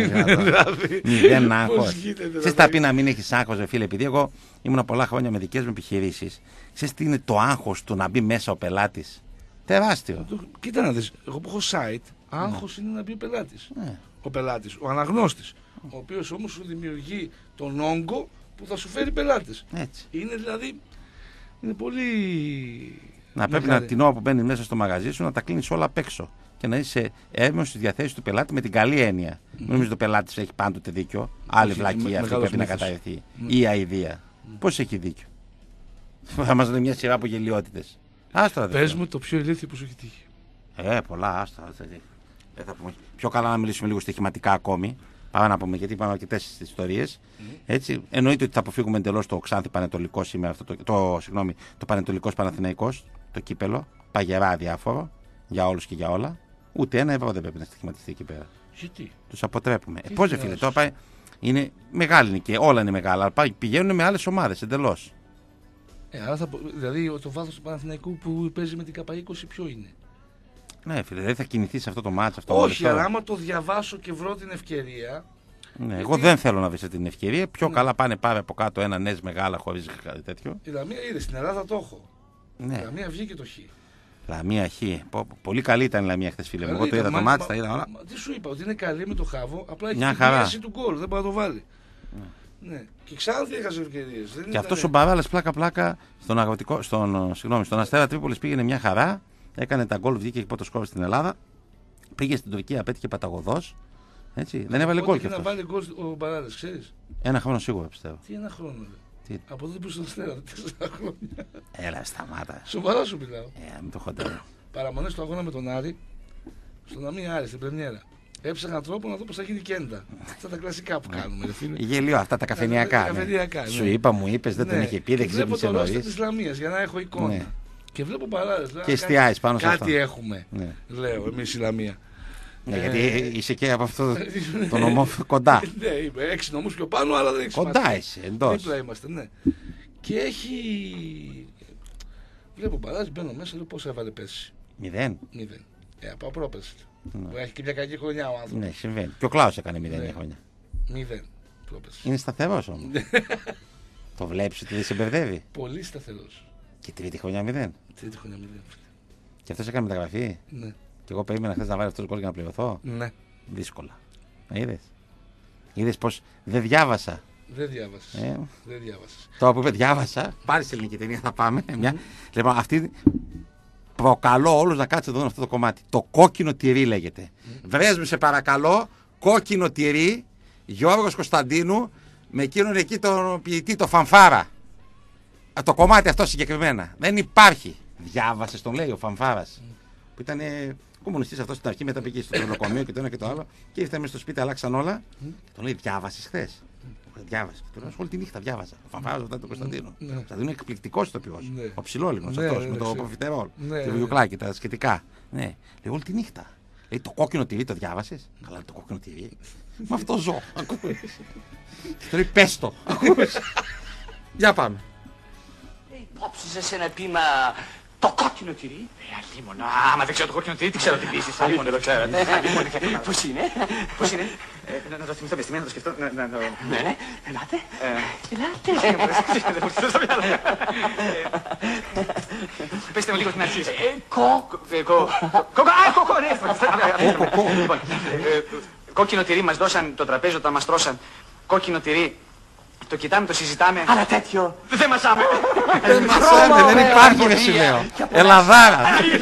Μηδέν άγχος. Ξέρεις τα πει να μην έχεις άγχος, φίλε, επειδή εγώ ήμουν πολλά χρόνια με δικές μου επιχειρήσεις. Ξέρεις τι είναι το άγχος του να μπει μέσα ο πελάτης. Τεράστιο. Κοίτα να δεις, εγώ που έχω site, άγχος είναι να μπει ο πελάτης. Ο πελάτης, ο αναγνώστης. Ο οποίος όμως σου δημιουργεί τον όγκο που θα σου φέρει πελάτες. Είναι δηλαδή. Είναι πολύ. Να πρέπει να, την ώρα που μπαίνει μέσα στο μαγαζί σου να τα κλείνεις όλα απ' έξω. Και να είσαι έμεινος στη διαθέση του πελάτη με την καλή έννοια. Mm. Μην νομίζω ότι ο πελάτης έχει πάντοτε δίκιο. Άλλη βλακία αυτή πρέπει να καταρρευθεί. Mm. Ή αηδία. Mm. Πώς έχει δίκιο. Θα μας δίνει μια σειρά από γελιότητες. Άστρα, πες μου το πιο ηλίθιο που σου έχει τύχει. Ε, πολλά, άστρα. Ε, θα πούμε. Πιο καλά να μιλήσουμε λίγο στοιχηματικά ακόμη. Πάμε να πούμε γιατί είπαμε αρκετές ιστορίες. Mm. Έτσι, εννοείται ότι θα αποφύγουμε εντελώς το Ξάνθη Πανετολικό σήμερα, αυτό το, το, συγγνώμη, το Πανετολικός Παναθηναϊκός, το κύπελο, παγερά διάφορο για όλους και για όλα. Ούτε ένα ευρώ δεν πρέπει να στοιχηματιστεί εκεί πέρα. Γιατί? Τους αποτρέπουμε. Ε, πώς, φίλε, τώρα πάει. Είναι μεγάλη νίκη, όλα είναι μεγάλα, αλλά πηγαίνουν με άλλες ομάδες εντελώς. Ε, άρα θα, δηλαδή το βάθος του Παναθηναϊκού που παίζει με την Κ είκοσι ποιο είναι? Ναι, φίλε, δεν θα κινηθεί σε αυτό το μάτς αυτό. Όχι, αλλά άμα το διαβάσω και βρω την ευκαιρία. Ναι, γιατί... Εγώ δεν θέλω να βρει αυτή την ευκαιρία. Πιο ναι. καλά πάνε πάρε από κάτω ένα νες μεγάλα χωρίς κάτι τέτοιο. Η Λαμία είδε, στην Ελλάδα το έχω. Ναι. Η Λαμία βγήκε το χ. Λαμία χ. Πολύ καλή ήταν η Λαμία χθες, φίλε μου. Εγώ το είδα, μα, το μάτς, μα, τα είδα όλα. Μα, τι σου είπα, ότι είναι καλή με το Χάβο, απλά έχει μια την πίεση του γκολ, δεν μπορεί να το βάλει. Ναι. Ναι. Και Ξάνθη έχασε ευκαιρίες. Και ήταν... αυτός ο Μπαράλας πλάκα-πλάκα στον, αγροτικό, στον, συγγνώμη, στον Αστέρα Τρίπολης πήγαινε μια χαρά. Έκανε τα γκολ, βγήκε και πρώτο σκόρ στην Ελλάδα. Πήγε στην Τουρκία, πέτυχε παταγωδός. Έτσι. Δεν έβαλε γκολ και αυτό. Να βάλει γκολ ο Μπαράλας, ξέρεις. Ένα χρόνο σίγουρα πιστεύω. Τι ένα χρόνο, ρε. Τι... Από τότε που στον Αστέρα, τέσσερα χρόνια. Έλα, σταμάτα. Σοβαρά σου μιλάω. Ε, μην το χοντρέ. Παραμονές του αγώνα με τον Άρη, στον Αμία Άρη, στην Πρεμιέρα. Έψαχνα τρόπο να δω πώς θα γίνει κέντα. Αυτά τα κλασικά που κάνουμε, ρε φίλε. Γελίο, αυτά τα καφενειακά. Ναι. Καφενειακά ναι. Σου είπα, μου είπες, δεν ναι. τον είχε πει, δεν ξύπνησε νωρίς. Βλέπω το της Λαμίας για να έχω εικόνα. Ναι. Και βλέπω παράδες. Και εστιάζεις πάνω σε αυτό. Κάτι έχουμε, ναι. λέω, εμείς η Λαμία. Ναι, ε... γιατί είσαι και από αυτό το νομό κοντά. Ναι, είμαι έξι νομούς πιο πάνω, αλλά δεν έχεις κοντά είσαι, εντός. Δίπλα είμαστε, ναι. Και έχει... Βλέπω παράδες, μπαίνω μέσα, λέω πώς έβαλε πέρσι. Μηδέν. Μηδέν. Ε, από πρόπερση. Ναι. Έχει και μια κακή χρονιά ο άνθρωπος. Ναι, συμβαίνει. Και ο Κλάους έκανε μηδέν ναι. χρόνια. Μηδέν. Πρόπερση. Είναι σταθερός όμως. Το βλέπεις ότι δεν σε μπερδεύει. Πολύ σταθερός. Και τρίτη χρονιά μηδέν. Τρίτη χρονιά μηδέν. Και αυτός έκανε μεταγραφή. Ναι. Και εγώ περίμενα χθες να βάλει αυτό το γκολ για να πληρωθώ. Ναι. Δύσκολα. Είδες. Είδες πως δεν διάβασα. Δεν διάβασες. Ε. Δεν διάβασες. Τώρα που είπε διάβασα, πάρει σε ελληνική ταινία θα πάμε. Mm-hmm. Μια... Λοιπόν, αυτή προκαλώ όλους να κάτσετε εδώ αυτό το κομμάτι. Το κόκκινο τυρί λέγεται. Mm-hmm. Βρες μου σε παρακαλώ, κόκκινο τυρί, Γιώργος Κωνσταντίνου, με εκείνον εκεί τον ποιητή, το Φανφάρα. Το κομμάτι αυτό συγκεκριμένα. Δεν υπάρχει. Διάβασες τον λέει ο Φανφάρας. Mm. Που ήταν κομμουνιστής αυτό στην αρχή, μετά πήγε στο νοσοκομείο και το ένα και το άλλο. Και ήρθε μέσα στο σπίτι, αλλάξαν όλα. Mm. Και τον λέει διάβασες χθες. Διάβασε. Και του όλη τη νύχτα διάβαζα. Ο Φανφάρας μετά τον Κωνσταντίνο. Ναι. Ο Κωνσταντίνο είναι εκπληκτικό ηθοποιός. Ναι. Ο ψηλόλιγνος ναι, αυτό ναι, με το προφιτερόλ. Ναι, το βιβλιοκλάκι, τα σχετικά. Ναι. Λέει όλη τη νύχτα. Λέει το κόκκινο τυρί το διάβασες. Καλά, το κόκκινο τυρί. Με αυτό ζω. Και το λέει πες το. Για πάμε. Υπόψη σε ένα πείμα Το κόκκινο τυρί. Ε, αλίμονα. Άμα δεν ξέρω το κόκκινο τυρί, τι ξέρω την πίστη. Αλίμονα το ξέρετε. Πώς είναι. Πώς είναι. Να το θυμηθώ με στιγμή, να το σκεφτώ. Ναι, ναι. Ελάτε. Ελάτε. Δεν μου στείλω στο μυαλό. Πέστε μου λίγο την αρχή. Κόκκο. Κόκκο. Α, κόκκο, ναι. Κόκκινο τυρί μας δώσαν το τραπέζι όταν μας τρώσαν. Κόκκινο τυρί. Το κοιτάμε, το συζητάμε. Αλλά τέτοιο. Δεν μασάμε. Δεν μασάμε, δεν υπάρχει, δεν σου λέω. Ελλαδάρα.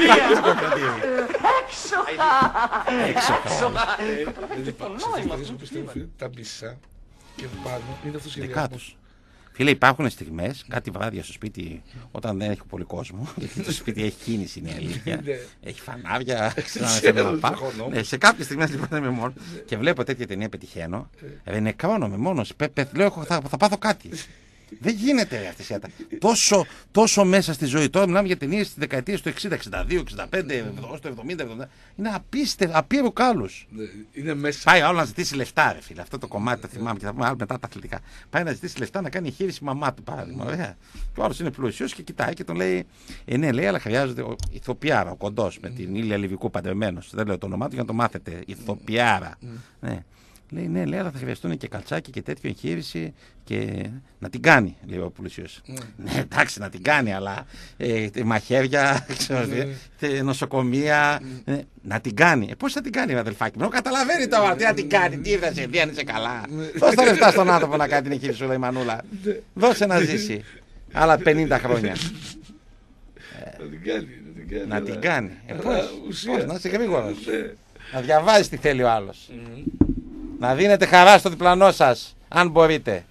Έξω. Έξω. Δεν υπάρχουν. Πιστεύω τα μισά και πάνω είναι αυτό σχεδιασμός. Φίλε, υπάρχουν στιγμές, κάτι βράδια στο σπίτι, όταν δεν έχει πολύ κόσμο, γιατί το σπίτι έχει κίνηση, είναι αλήθεια. Έχει φανάρια, σε κάποιες στιγμές λοιπόν είμαι μόνο και βλέπω τέτοια ταινία, πετυχαίνω. Ρενεκρώνομαι μόνος. Λέω, θα πάθω κάτι. Δεν γίνεται αυτή η σιάτα. Τόσο, τόσο μέσα στη ζωή. Τώρα μιλάμε για ταινίες στις δεκαετίες του εξήντα, εξήντα δύο, εξήντα πέντε, εβδομήντα, εβδομήντα. Είναι απίστευτο, απείρου κάλους. Είναι μέσα. Πάει άλλο να ζητήσει λεφτά, ρε φίλε. Αυτό το κομμάτι το θυμάμαι και θα πούμε άλλο μετά τα αθλητικά. Πάει να ζητήσει λεφτά να κάνει εγχείρηση μαμά του, παράδειγμα. Ωραία. Και ο άλλο είναι πλούσιος και κοιτάει και τον λέει: Ε, ναι, λέει, αλλά χρειάζεται ηθοποιάρα, ο κοντός με την Ήλια Λιβικού παντρεμένος. Δεν λέω το όνομά του για να το μάθετε. Ηθοποιάρα. Ναι. Λέει, ναι, λέει, αλλά θα χρειαστούν και καλτσάκι και τέτοιο εγχείρηση και να την κάνει, λέει ο πλούσιος. Mm. Ναι, εντάξει, να την κάνει, αλλά ε, μαχαίρια, ξέρω, mm. νοσοκομεία, mm. ε, να την κάνει. Ε, πώς θα την κάνει, αδελφάκι μου, καταλαβαίνει τώρα τι να την κάνει, τι θα σε δει, αν είσαι καλά. Δώσε τα λεφτά στον άνθρωπο να κάνει την εγχείρηση σου, λέει η Μανούλα. Δώσε να ζήσει άλλα πενήντα χρόνια. Να την κάνει, να την κάνει. Ε, πώς, να είσαι γρήγορος. Να διαβάζεις τι θέλει ο άλλος. Να δίνετε χαρά στο διπλανό σας, αν μπορείτε.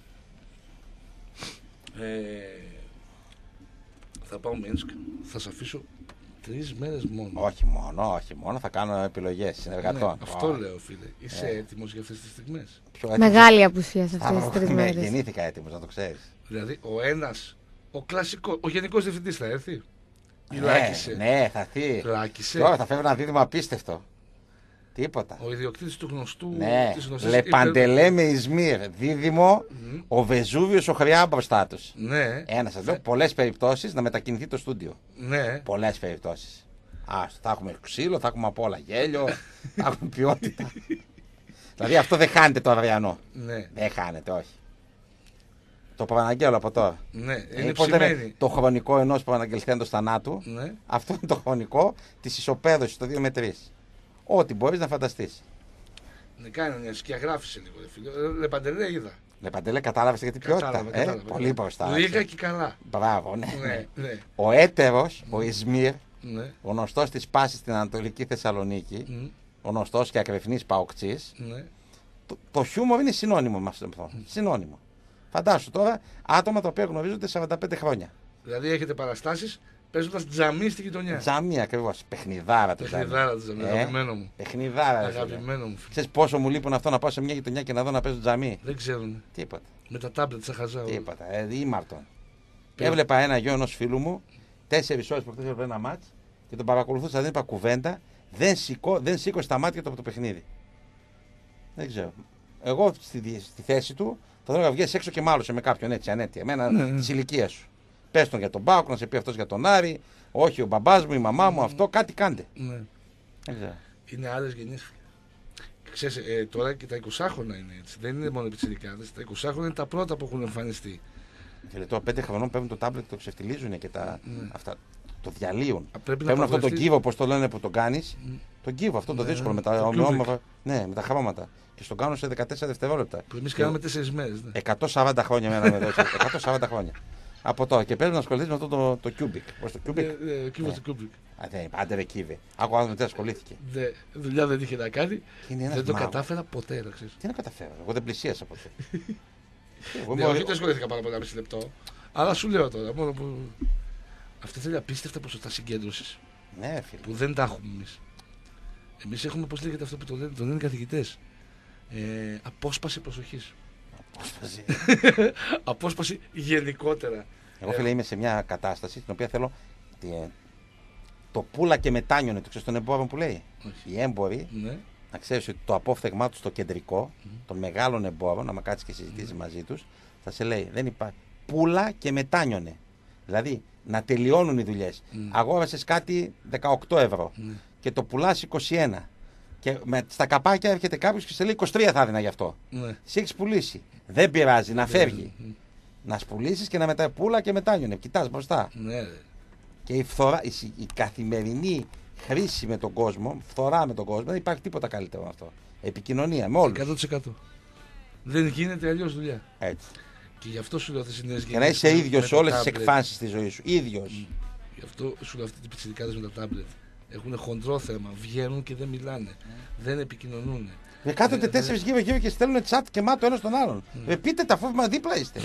Ε, θα πάω Μίνσκ, θα σας αφήσω τρεις μέρες μόνο. Όχι μόνο, όχι μόνο, θα κάνω επιλογές συνεργατών. Ναι, αυτό oh. λέω, φίλε. Είσαι ε. έτοιμος για αυτές τις στιγμές? Μεγάλη απουσία σε αυτές τις τρεις ναι, μέρες. Γεννήθηκα έτοιμος, να το ξέρεις. Δηλαδή, ο ένας, ο κλασικός, ο γενικός διευθυντής θα έρθει. Ναι, λάκησε. Ναι, θα έρθει. Λάκησε. Τώρα θα φεύγει ένα δίδυμο απίστευτο. Τίποτα. Ο ιδιοκτήτης του γνωστού. Ναι, Λεπαντελέ με Ισμύρ. Δίδυμο, mm. ο Βεζούβιος, ο Χρειά μπροστά τους. Ναι. Ένα, σας λέω, πολλές περιπτώσεις να μετακινηθεί το στούντιο. Ναι. Πολλές περιπτώσεις. Α, θα έχουμε ξύλο, θα έχουμε απ' όλα γέλιο, θα έχουμε ποιότητα. Δηλαδή αυτό δεν χάνεται το αυριανό. Ναι. Δεν χάνεται, όχι. Το προαναγγέλω από τώρα. Ναι, είναι ε, το χρονικό ενός προαναγγελθέντος θανάτου. Ναι. Αυτό είναι το χρονικό της ισοπαίδωσης το δύο με τρεις. Ό,τι μπορείς να φανταστείς. Ναι, κάνει μια σκιαγράφηση λίγο, ρε φίλε. Λεπαντελέ είδα. Λεπαντελέ, κατάλαβες γιατί ποιότητα. Κατάλαβα, ε? κατάλαβα, Πολύ μπροστά. Λίγα και καλά. Μπράβο, ναι. ναι, ναι. Ο έτερος, ο Ισμύρ, ναι. γνωστός της πάσης στην Ανατολική Θεσσαλονίκη, mm. γνωστός και ακρεφνής παοκτσής, ναι. το, το χιούμορ είναι συνώνυμο με αυτό. Mm. Συνώνυμο. Φαντάσου τώρα άτομα τα οποία γνωρίζονται σαράντα πέντε χρόνια. Δηλαδή έχετε παραστάσεις παίζοντας τζαμί στη γειτονιά. Τζαμί ακριβώς. Παιχνιδάρα το τζαμί. Παιχνιδάρα το τζαμί. Ε? Αγαπημένο μου. Παιχνιδάρα. Αγαπημένο μου. Ξέρεις πόσο μου λείπουν αυτό να πάω σε μια γειτονιά και να δω να παίζω τζαμί. Δεν ξέρουν. Τίποτα. Με τα τάμπλετ θα χαζάω. Τίποτα. Ε, ήμαρτον. Έβλεπα ένα γιο ενός φίλου μου, τέσσερις ώρες που χθες έβλεπε ένα μάτς και τον παρακολουθούσα, δεν είπα κουβέντα, δεν, σηκώ, δεν σήκωσε τα μάτια του από το παιχνίδι. Δεν ξέρω. Εγώ στη, στη θέση του θα έλεγα βγες έξω και μάλωσε με κάποιον έτσι ανέτεια, εμένα ναι. της ηλικίας σου. Πες τον για τον Πάοκ, να σε πει αυτός για τον Άρη, όχι ο μπαμπάς μου, η μαμά μου, αυτό, κάτι κάντε. Ναι. Δεν ξέρω. Είναι άλλες γενιές. Ξέρεις, ε, τώρα και τα εικοσάχρονα είναι έτσι. Δεν είναι μόνο οι πιτσιρικάδες. Τα εικοσάχρονα είναι τα πρώτα που έχουν εμφανιστεί. Και λέει, τώρα πέντε χρονών παίρνουν το τάμπλετ, το ξεφτιλίζουν και τα, ναι. αυτά, το διαλύουν. Παίρνουν αυτό τον κύβο, όπως το λένε που τον κάνεις. Mm. Τον κύβο, αυτό ναι, το δύσκολο με τα ομοιόμορφα. Ναι, με τα χρώματα. Και στον κάνουν σε δεκατέσσερα δευτερόλεπτα. Που εμείς κάναμε τέσσερις μέρες. Ναι. εκατόν σαράντα χρόνια μέναμε εδώ. εκατόν σαράντα χρόνια. Από τώρα και πρέπει να ασχοληθεί με αυτό το, το Cubic. Πώς το Cubic. Ναι, ναι, κύβο το Cubic. Α, δεν είπα, άντε ρε κύβε. Άκου άνθρωπο δεν ασχολήθηκε. Δε, δουλειά δεν είχε να κάνει. Δεν το μάγος. κατάφερα ποτέ, να ξέρεις. Τι να καταφέρω, εγώ δεν πλησίασα ποτέ. Εγώ ναι, όχι δεν ασχολήθηκα πάρα πολύ μισή λεπτό. Αλλά σου λέω τώρα, μόνο που. Αυτά θέλει απίστευτα ποσοστά συγκέντρωσης. Ναι, φίλε. Που δεν τα έχουμε εμείς. Εμείς έχουμε, πώς λέγεται αυτό που το λένε, το λένε οι καθηγητές. Ε, απόσπαση προσοχής. Απόσπαση. Απόσπαση γενικότερα. Εγώ φίλε είμαι σε μια κατάσταση στην οποία θέλω τη, το πουλα και μετάνιωνε, το ξέρεις τον εμπόρο που λέει. Όχι. Οι έμποροι ναι. να ξέρεις ότι το απόφθεγμά του στο κεντρικό mm. των μεγάλων εμπόρων, άμα κάτσεις και συζητήσεις mm. μαζί τους, θα σε λέει δεν υπάρχει πουλα και μετάνιωνε. Δηλαδή να τελειώνουν οι δουλειές. Mm. Αγόρασες κάτι δεκαοκτώ ευρώ mm. και το πουλάς είκοσι ένα. Και με, στα καπάκια έρχεται κάποιος και σε λέει είκοσι τρία θα έδινα γι' αυτό. Mm. Σε έχεις πουλήσει. Δεν πειράζει, να φεύγει. Mm. Να σπουλήσεις και να μετά πουλά και μετάνιωνε. Κοιτάς μπροστά. Mm. Και η, φθορά, η, η καθημερινή χρήση με τον κόσμο, φθορά με τον κόσμο, δεν υπάρχει τίποτα καλύτερο από αυτό. Επικοινωνία με όλους. εκατό τοις εκατό. Δεν γίνεται αλλιώς δουλειά. Έτσι. Και γι' αυτό σου λέω αυτές οι νέες γενιές. Και να είσαι ίδιος σε όλες τις εκφάνσεις της ζωής σου. Ίδιος. Mm. Γι' αυτό σου λέω αυτοί οι πιτσιρικάδες με τα τάμπλετ. Έχουν χοντρό θέμα. Βγαίνουν και δεν μιλάνε. Mm. Δεν επικοινωνούν. Με κάθονται τέσσερις γύρω γύρω και στέλνουν τσάτ και μάτω ένα στον άλλον. Mm. Ε, πείτε τα φόβημα δίπλα είστε.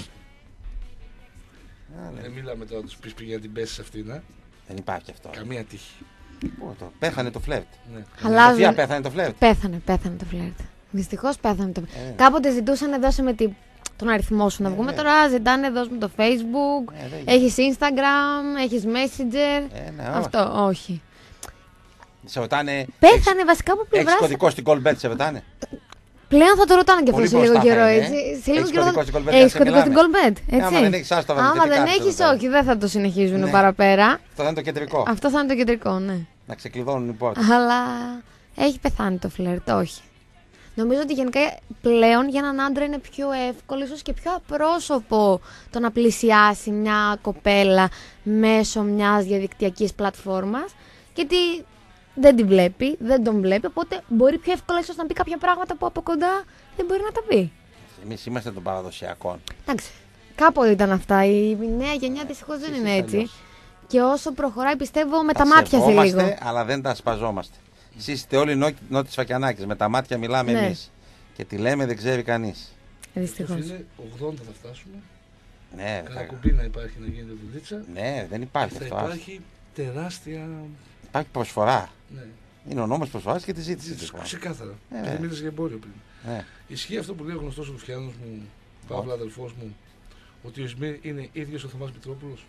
Δεν μιλάμε τώρα να τους πεις πήγαινε να την πέσεις αυτήν. Ε? Δεν υπάρχει αυτό. Καμία τύχη. Πού το, πέθανε το φλερτ. Ναι. Αλλάζουν... πέθανε το φλερτ. Πέθανε, πέθανε το φλερτ. Δυστυχώς πέθανε το φλερτ. Ε. Κάποτε ζητούσαν δώσε με τη... τον αριθμό σου να βγούμε. Ε, τώρα ζητάνε δώσ' μου το Facebook. Ε, έχεις Instagram, έχεις Messenger. Ε, ναι, αυτό, όχι. Σε ρωτάνε. Πέθανε έχεις, βασικά από πλευρά. Έχεις κωδικό στην Colbet, σε ρωτάνε. Πλέον θα το ρωτάνε και αυτό σε λίγο καιρό, έτσι. Σε λίγο καιρό. Έχεις κωδικό στην Colbet, έτσι. Άμα δεν έχεις, άστο, Άμα δεν έχεις, όχι, δεν θα το συνεχίζουν ναι. παραπέρα. Αυτό θα είναι το κεντρικό. Αυτό θα είναι το κεντρικό, ναι. Να ξεκλειδώνουν οι πόρτες. Αλλά έχει πεθάνει το φλερτ, όχι. Νομίζω ότι γενικά πλέον για έναν άντρα είναι πιο εύκολο, ίσως και πιο απρόσωπο το να πλησιάσει μια κοπέλα μέσω μιας διαδικτυακής πλατφόρμας. Γιατί δεν τη βλέπει, δεν τον βλέπει, οπότε μπορεί πιο εύκολα ίσως να πει κάποια πράγματα που από κοντά δεν μπορεί να τα πει. Εμείς είμαστε των παραδοσιακών. Εντάξει, κάποτε ήταν αυτά. Η νέα γενιά δυστυχώς δεν είναι έτσι. Αλλιώς. Και όσο προχωράει πιστεύω με τα, τα μάτια σε λίγο. Αλλά δεν τα ασπαζόμαστε. Εσείς είστε όλοι νό, νότις Φακιανάκης, με τα μάτια μιλάμε ναι. εμείς. Και τι λέμε δεν ξέρει κανείς. Δυστυχώς. Είναι ογδόντα θα φτάσουμε. Ναι. Κάνα κουμπί να υπάρχει να γίνεται δουλίτσα. Ναι, δεν υπάρχει θα αυτό. Υπάρχει τεράστια... Υπάρχει προσφορά. Ναι. Είναι ο νόμος προσφοράς και τη ζήτηση. Ξεκάθαρα. Ναι. Δεν μίλησε για εμπόριο πριν. Ναι. Ισχύει αυτό που λέει ο γνωστός Ρουφιάνος μου, Παύλα αδελφός μου, ότι ο Ισμήρ είναι ίδιος ο Θωμάς Μητρόπουλος.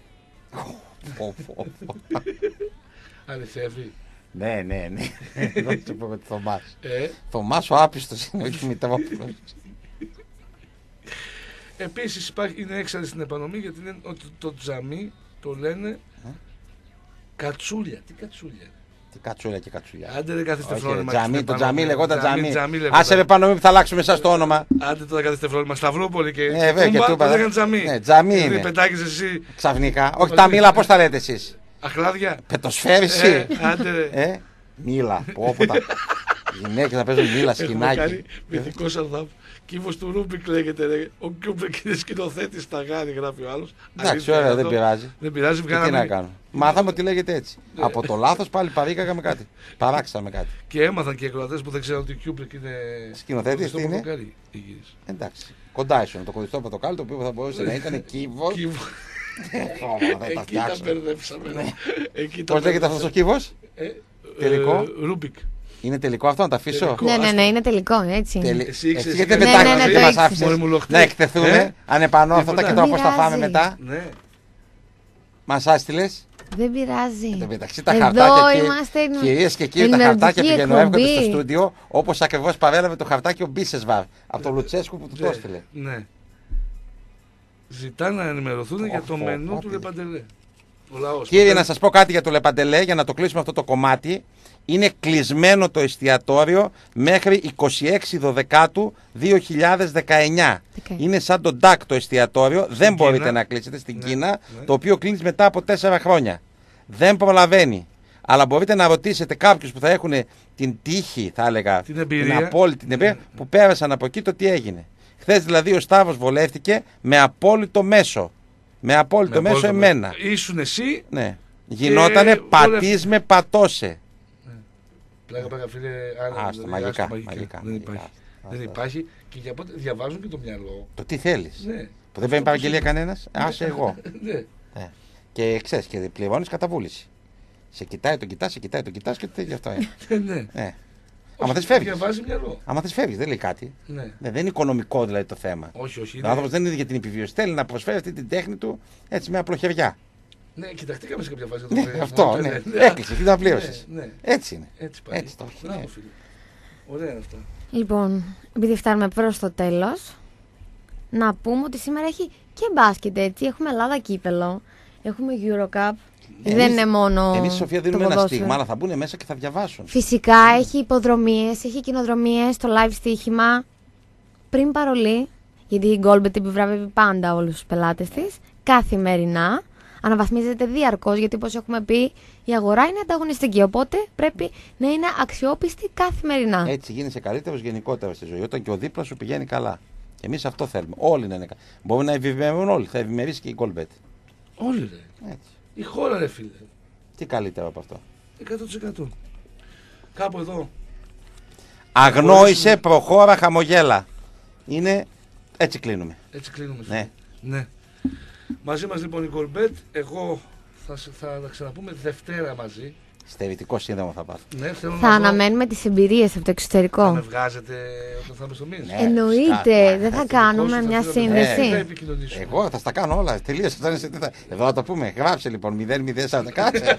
Αληθεύει. Ναι, ναι, ναι. Δεν σου πω με τη Θωμάς. Ε? Θωμάς ο άπιστος είναι, όχι Μητρόπουλος. Επίσης υπάρχει, είναι έξαλλη στην επανομή γιατί είναι ότι το τζαμί το λένε ε? Κατσούλια. Τι κατσούλια. Τι κατσούλια και κατσούλια. Άντε δεν καθίστε φρόνημα. Τζαμί, το τζαμί λεγόταν τζαμί. Άσε με επανομή που θα αλλάξουμε εσάς το όνομα. Άντε τώρα καθίστε φρόνημα. Σταυρόπολη και ε, βέβαια, Κούμπα το λέγανε τζαμί. Ναι, τζαμί είναι. Πετάγεις εσύ. Ξαφνικά. Όχι τα μήλα, πώς τα λέτε εσείς. Αχλάδια. Πετοσφαίριση. Ε, άντε. Ε, μήλα. Πω, πω, τα... Γυναίκες να παίζουν μήλα, σκηνάκι. Έχουμε κάνει μυθικό σαρδάμ. Κύβος του Ρούμπικ λέγεται. Ρε. Ο Κιούμπρικ είναι σκηνοθέτης στα γάρι, γράφει ο άλλος. Εντάξει, ωραία, δεν πειράζει. Δεν πειράζει, βγάλαμε. Τι να κάνω. Μάθαμε ότι λέγεται έτσι. Ναι. Από το λάθος πάλι παρήκαμε κάτι. Παράξαμε κάτι. Και έμαθαν και οι ακροατές που δεν ξέρουν ότι ο Κιούμπρικ είναι. Σκηνοθέτης τι είναι. Εντάξει. Κοντά ήσουν το κολλιστό πορτοκάλι το οποίο θα μπορούσε να ήταν κύβος. Εκεί τα μπερδέψαμε. Πώς λέγεται αυτός ο κύβος? Τελικό. Ρούμπικ. Είναι τελικό αυτό να τα αφήσω? Ναι, ναι, ναι, είναι τελικό, έτσι. Εσύ ήξερες γιατί δεν μας άφησες να εκτεθούμε ανεπανόρθωτα και τώρα πώς θα φάμε μετά? Μας άστειλες? Δεν πειράζει. Εν μεταξύ τα χαρτάκια, κυρίες και κύριοι, τα χαρτάκια πηγαίνουν εύκολα στο στούντιο, όπως ακριβώς παρέλαβε το χαρτάκι ο Μπίσεσβαρ από τον Λουτσέσκου που του το έστειλε. Ναι. Ζητά να ενημερωθούν για το μενού του Λεπαντελέ. Κύριε, να σας πω κάτι για το Λεπαντελέ, για να το κλείσουμε αυτό το κομμάτι. Είναι κλεισμένο το εστιατόριο μέχρι είκοσι έξι Δεκάτου δύο χιλιάδες δεκαεννιά. Okay. Είναι σαν το ντακ το εστιατόριο, στην δεν Κίνα. Μπορείτε να κλείσετε στην ναι, Κίνα, ναι. Το οποίο κλείνει μετά από τέσσερα χρόνια. Δεν προλαβαίνει. Αλλά μπορείτε να ρωτήσετε κάποιους που θα έχουν την τύχη, θα έλεγα, την, εμπειρία. την απόλυτη την εμπειρία, ναι. Που πέρασαν από εκεί το τι έγινε. Χθες δηλαδή ο Σταύρος βολεύτηκε με απόλυτο μέσο. Με απόλυτο με μέσο απόλυτο εμένα. Με... Ήσουν εσύ. Ναι. Γινότανε πατής με πατώσε. Πλάκα πλάκα φίλε, άλλα, Άστο, δηλαδή, μαγικά, μαγικά, μαγικά, δεν υπάρχει. Μαγικά. Δεν υπάρχει και για πότε διαβάζουν και το μυαλό. Το τι θέλεις. Ναι. Που δεν παίρνει παραγγελία κανένας, άσε εγώ. Ναι. Ε. Και ξέρεις και πληρώνεις καταβούληση. Σε κοιτάει, τον κοιτάς, σε κοιτάει, τον κοιτάς και τέτοιο αυτό είναι. Ναι. Ε. Άμα θες φεύγεις. Διαβάζει μυαλό. Άμα θες φεύγεις, δεν λέει κάτι. Ναι. Ναι, δεν είναι οικονομικό δηλαδή το θέμα. Όχι, όχι. Ο άνθρωπος δεν είναι για την επιβίωση. Θέλει να προσφέρει αυτή την τέχνη του έτσι με απλοχεριά. Ναι, κοιταχτήκαμε σε κάποια φάση. Ναι, αυτό, ναι. Έκλεισε, τι να πλήρωσες. Έτσι είναι. Έτσι πάει. Έτσι το έχει. Ναι. Ωραία είναι αυτά. Λοιπόν, επειδή φτάνουμε προς το τέλος, να πούμε ότι σήμερα έχει και μπάσκετ, έτσι. Έχουμε Ελλάδα κύπελο. Έχουμε Eurocup. Εμείς, δεν είναι μόνο. Εμείς, Σοφία, δίνουμε το ένα ποδόσφαιρο. στίγμα, αλλά θα μπουν μέσα και θα διαβάσουν. Φυσικά έχει υποδρομίες, έχει κοινοδρομίες, το live στοίχημα. Πριν παρολί, γιατί η Goldbet επιβραβεύει πάντα όλους τους πελάτες της, καθημερινά. Αναβαθμίζεται διαρκώς, γιατί όπως έχουμε πει, η αγορά είναι ανταγωνιστική. Οπότε πρέπει να είναι αξιόπιστη καθημερινά. Έτσι γίνεσαι καλύτερος γενικότερα στη ζωή. Όταν και ο δίπλα σου πηγαίνει καλά. Και εμείς αυτό θέλουμε. Όλοι να είναι καλά. Μπορούμε να ευημερούν όλοι. Θα ευημερίσει και η Goldbet. Όλοι ρε. Έτσι. Η χώρα ρε φίλε. Τι καλύτερο από αυτό. εκατό τοις εκατό. Κάπου εδώ. Αγνόησε, προχώρα, χαμογέλα. Είναι. Έτσι κλείνουμε. Έτσι κλείνουμε. Ναι. Ναι. Μαζί μας λοιπόν η Goldbet. Εγώ θα, θα τα ξαναπούμε Δευτέρα μαζί. Στερητικό σύνδρομο θα πάθω. Ναι, θέλω Θα να δω. αναμένουμε τις εμπειρίες από το εξωτερικό. Θα με βγάζετε όταν θα είμαι στο μήνυμα. Ναι. Εννοείται, φυσικά. δεν θα Θα κάνουμε θα μια θέλω να- σύνδεση. Ναι, θα επικοινωνήσουμε. Εγώ θα στα κάνω όλα. Τελείωσε. Θα είναι σε τι θα- Εδώ θα το πούμε. Γράψε λοιπόν μηδέν μηδέν σαράντα. Κάτσε.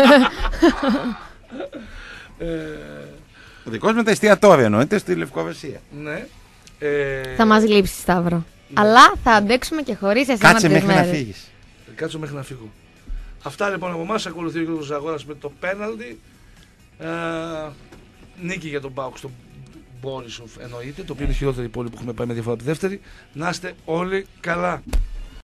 Ε, Ο δικός με τα εστιατόρια εννοείται στη Λευκορωσία. ναι. Ε, Θα μας λείψει, Σταύρο. Αλλά θα αντέξουμε και χωρίς εσένα Κάτσε τις μέχρι να μέρες. φύγεις. Κάτσω μέχρι να φύγω. Αυτά λοιπόν από εμάς. Ακολουθεί ο Γιώργος Ζαγόρας με το πέναλτι. Ε, νίκη για τον ΠΑΟΚ στον Μπόρισοφ εννοείται. Το οποίο είναι η χειρότερη πόλη που έχουμε πάει με διαφορά από τη δεύτερη. Να είστε όλοι καλά.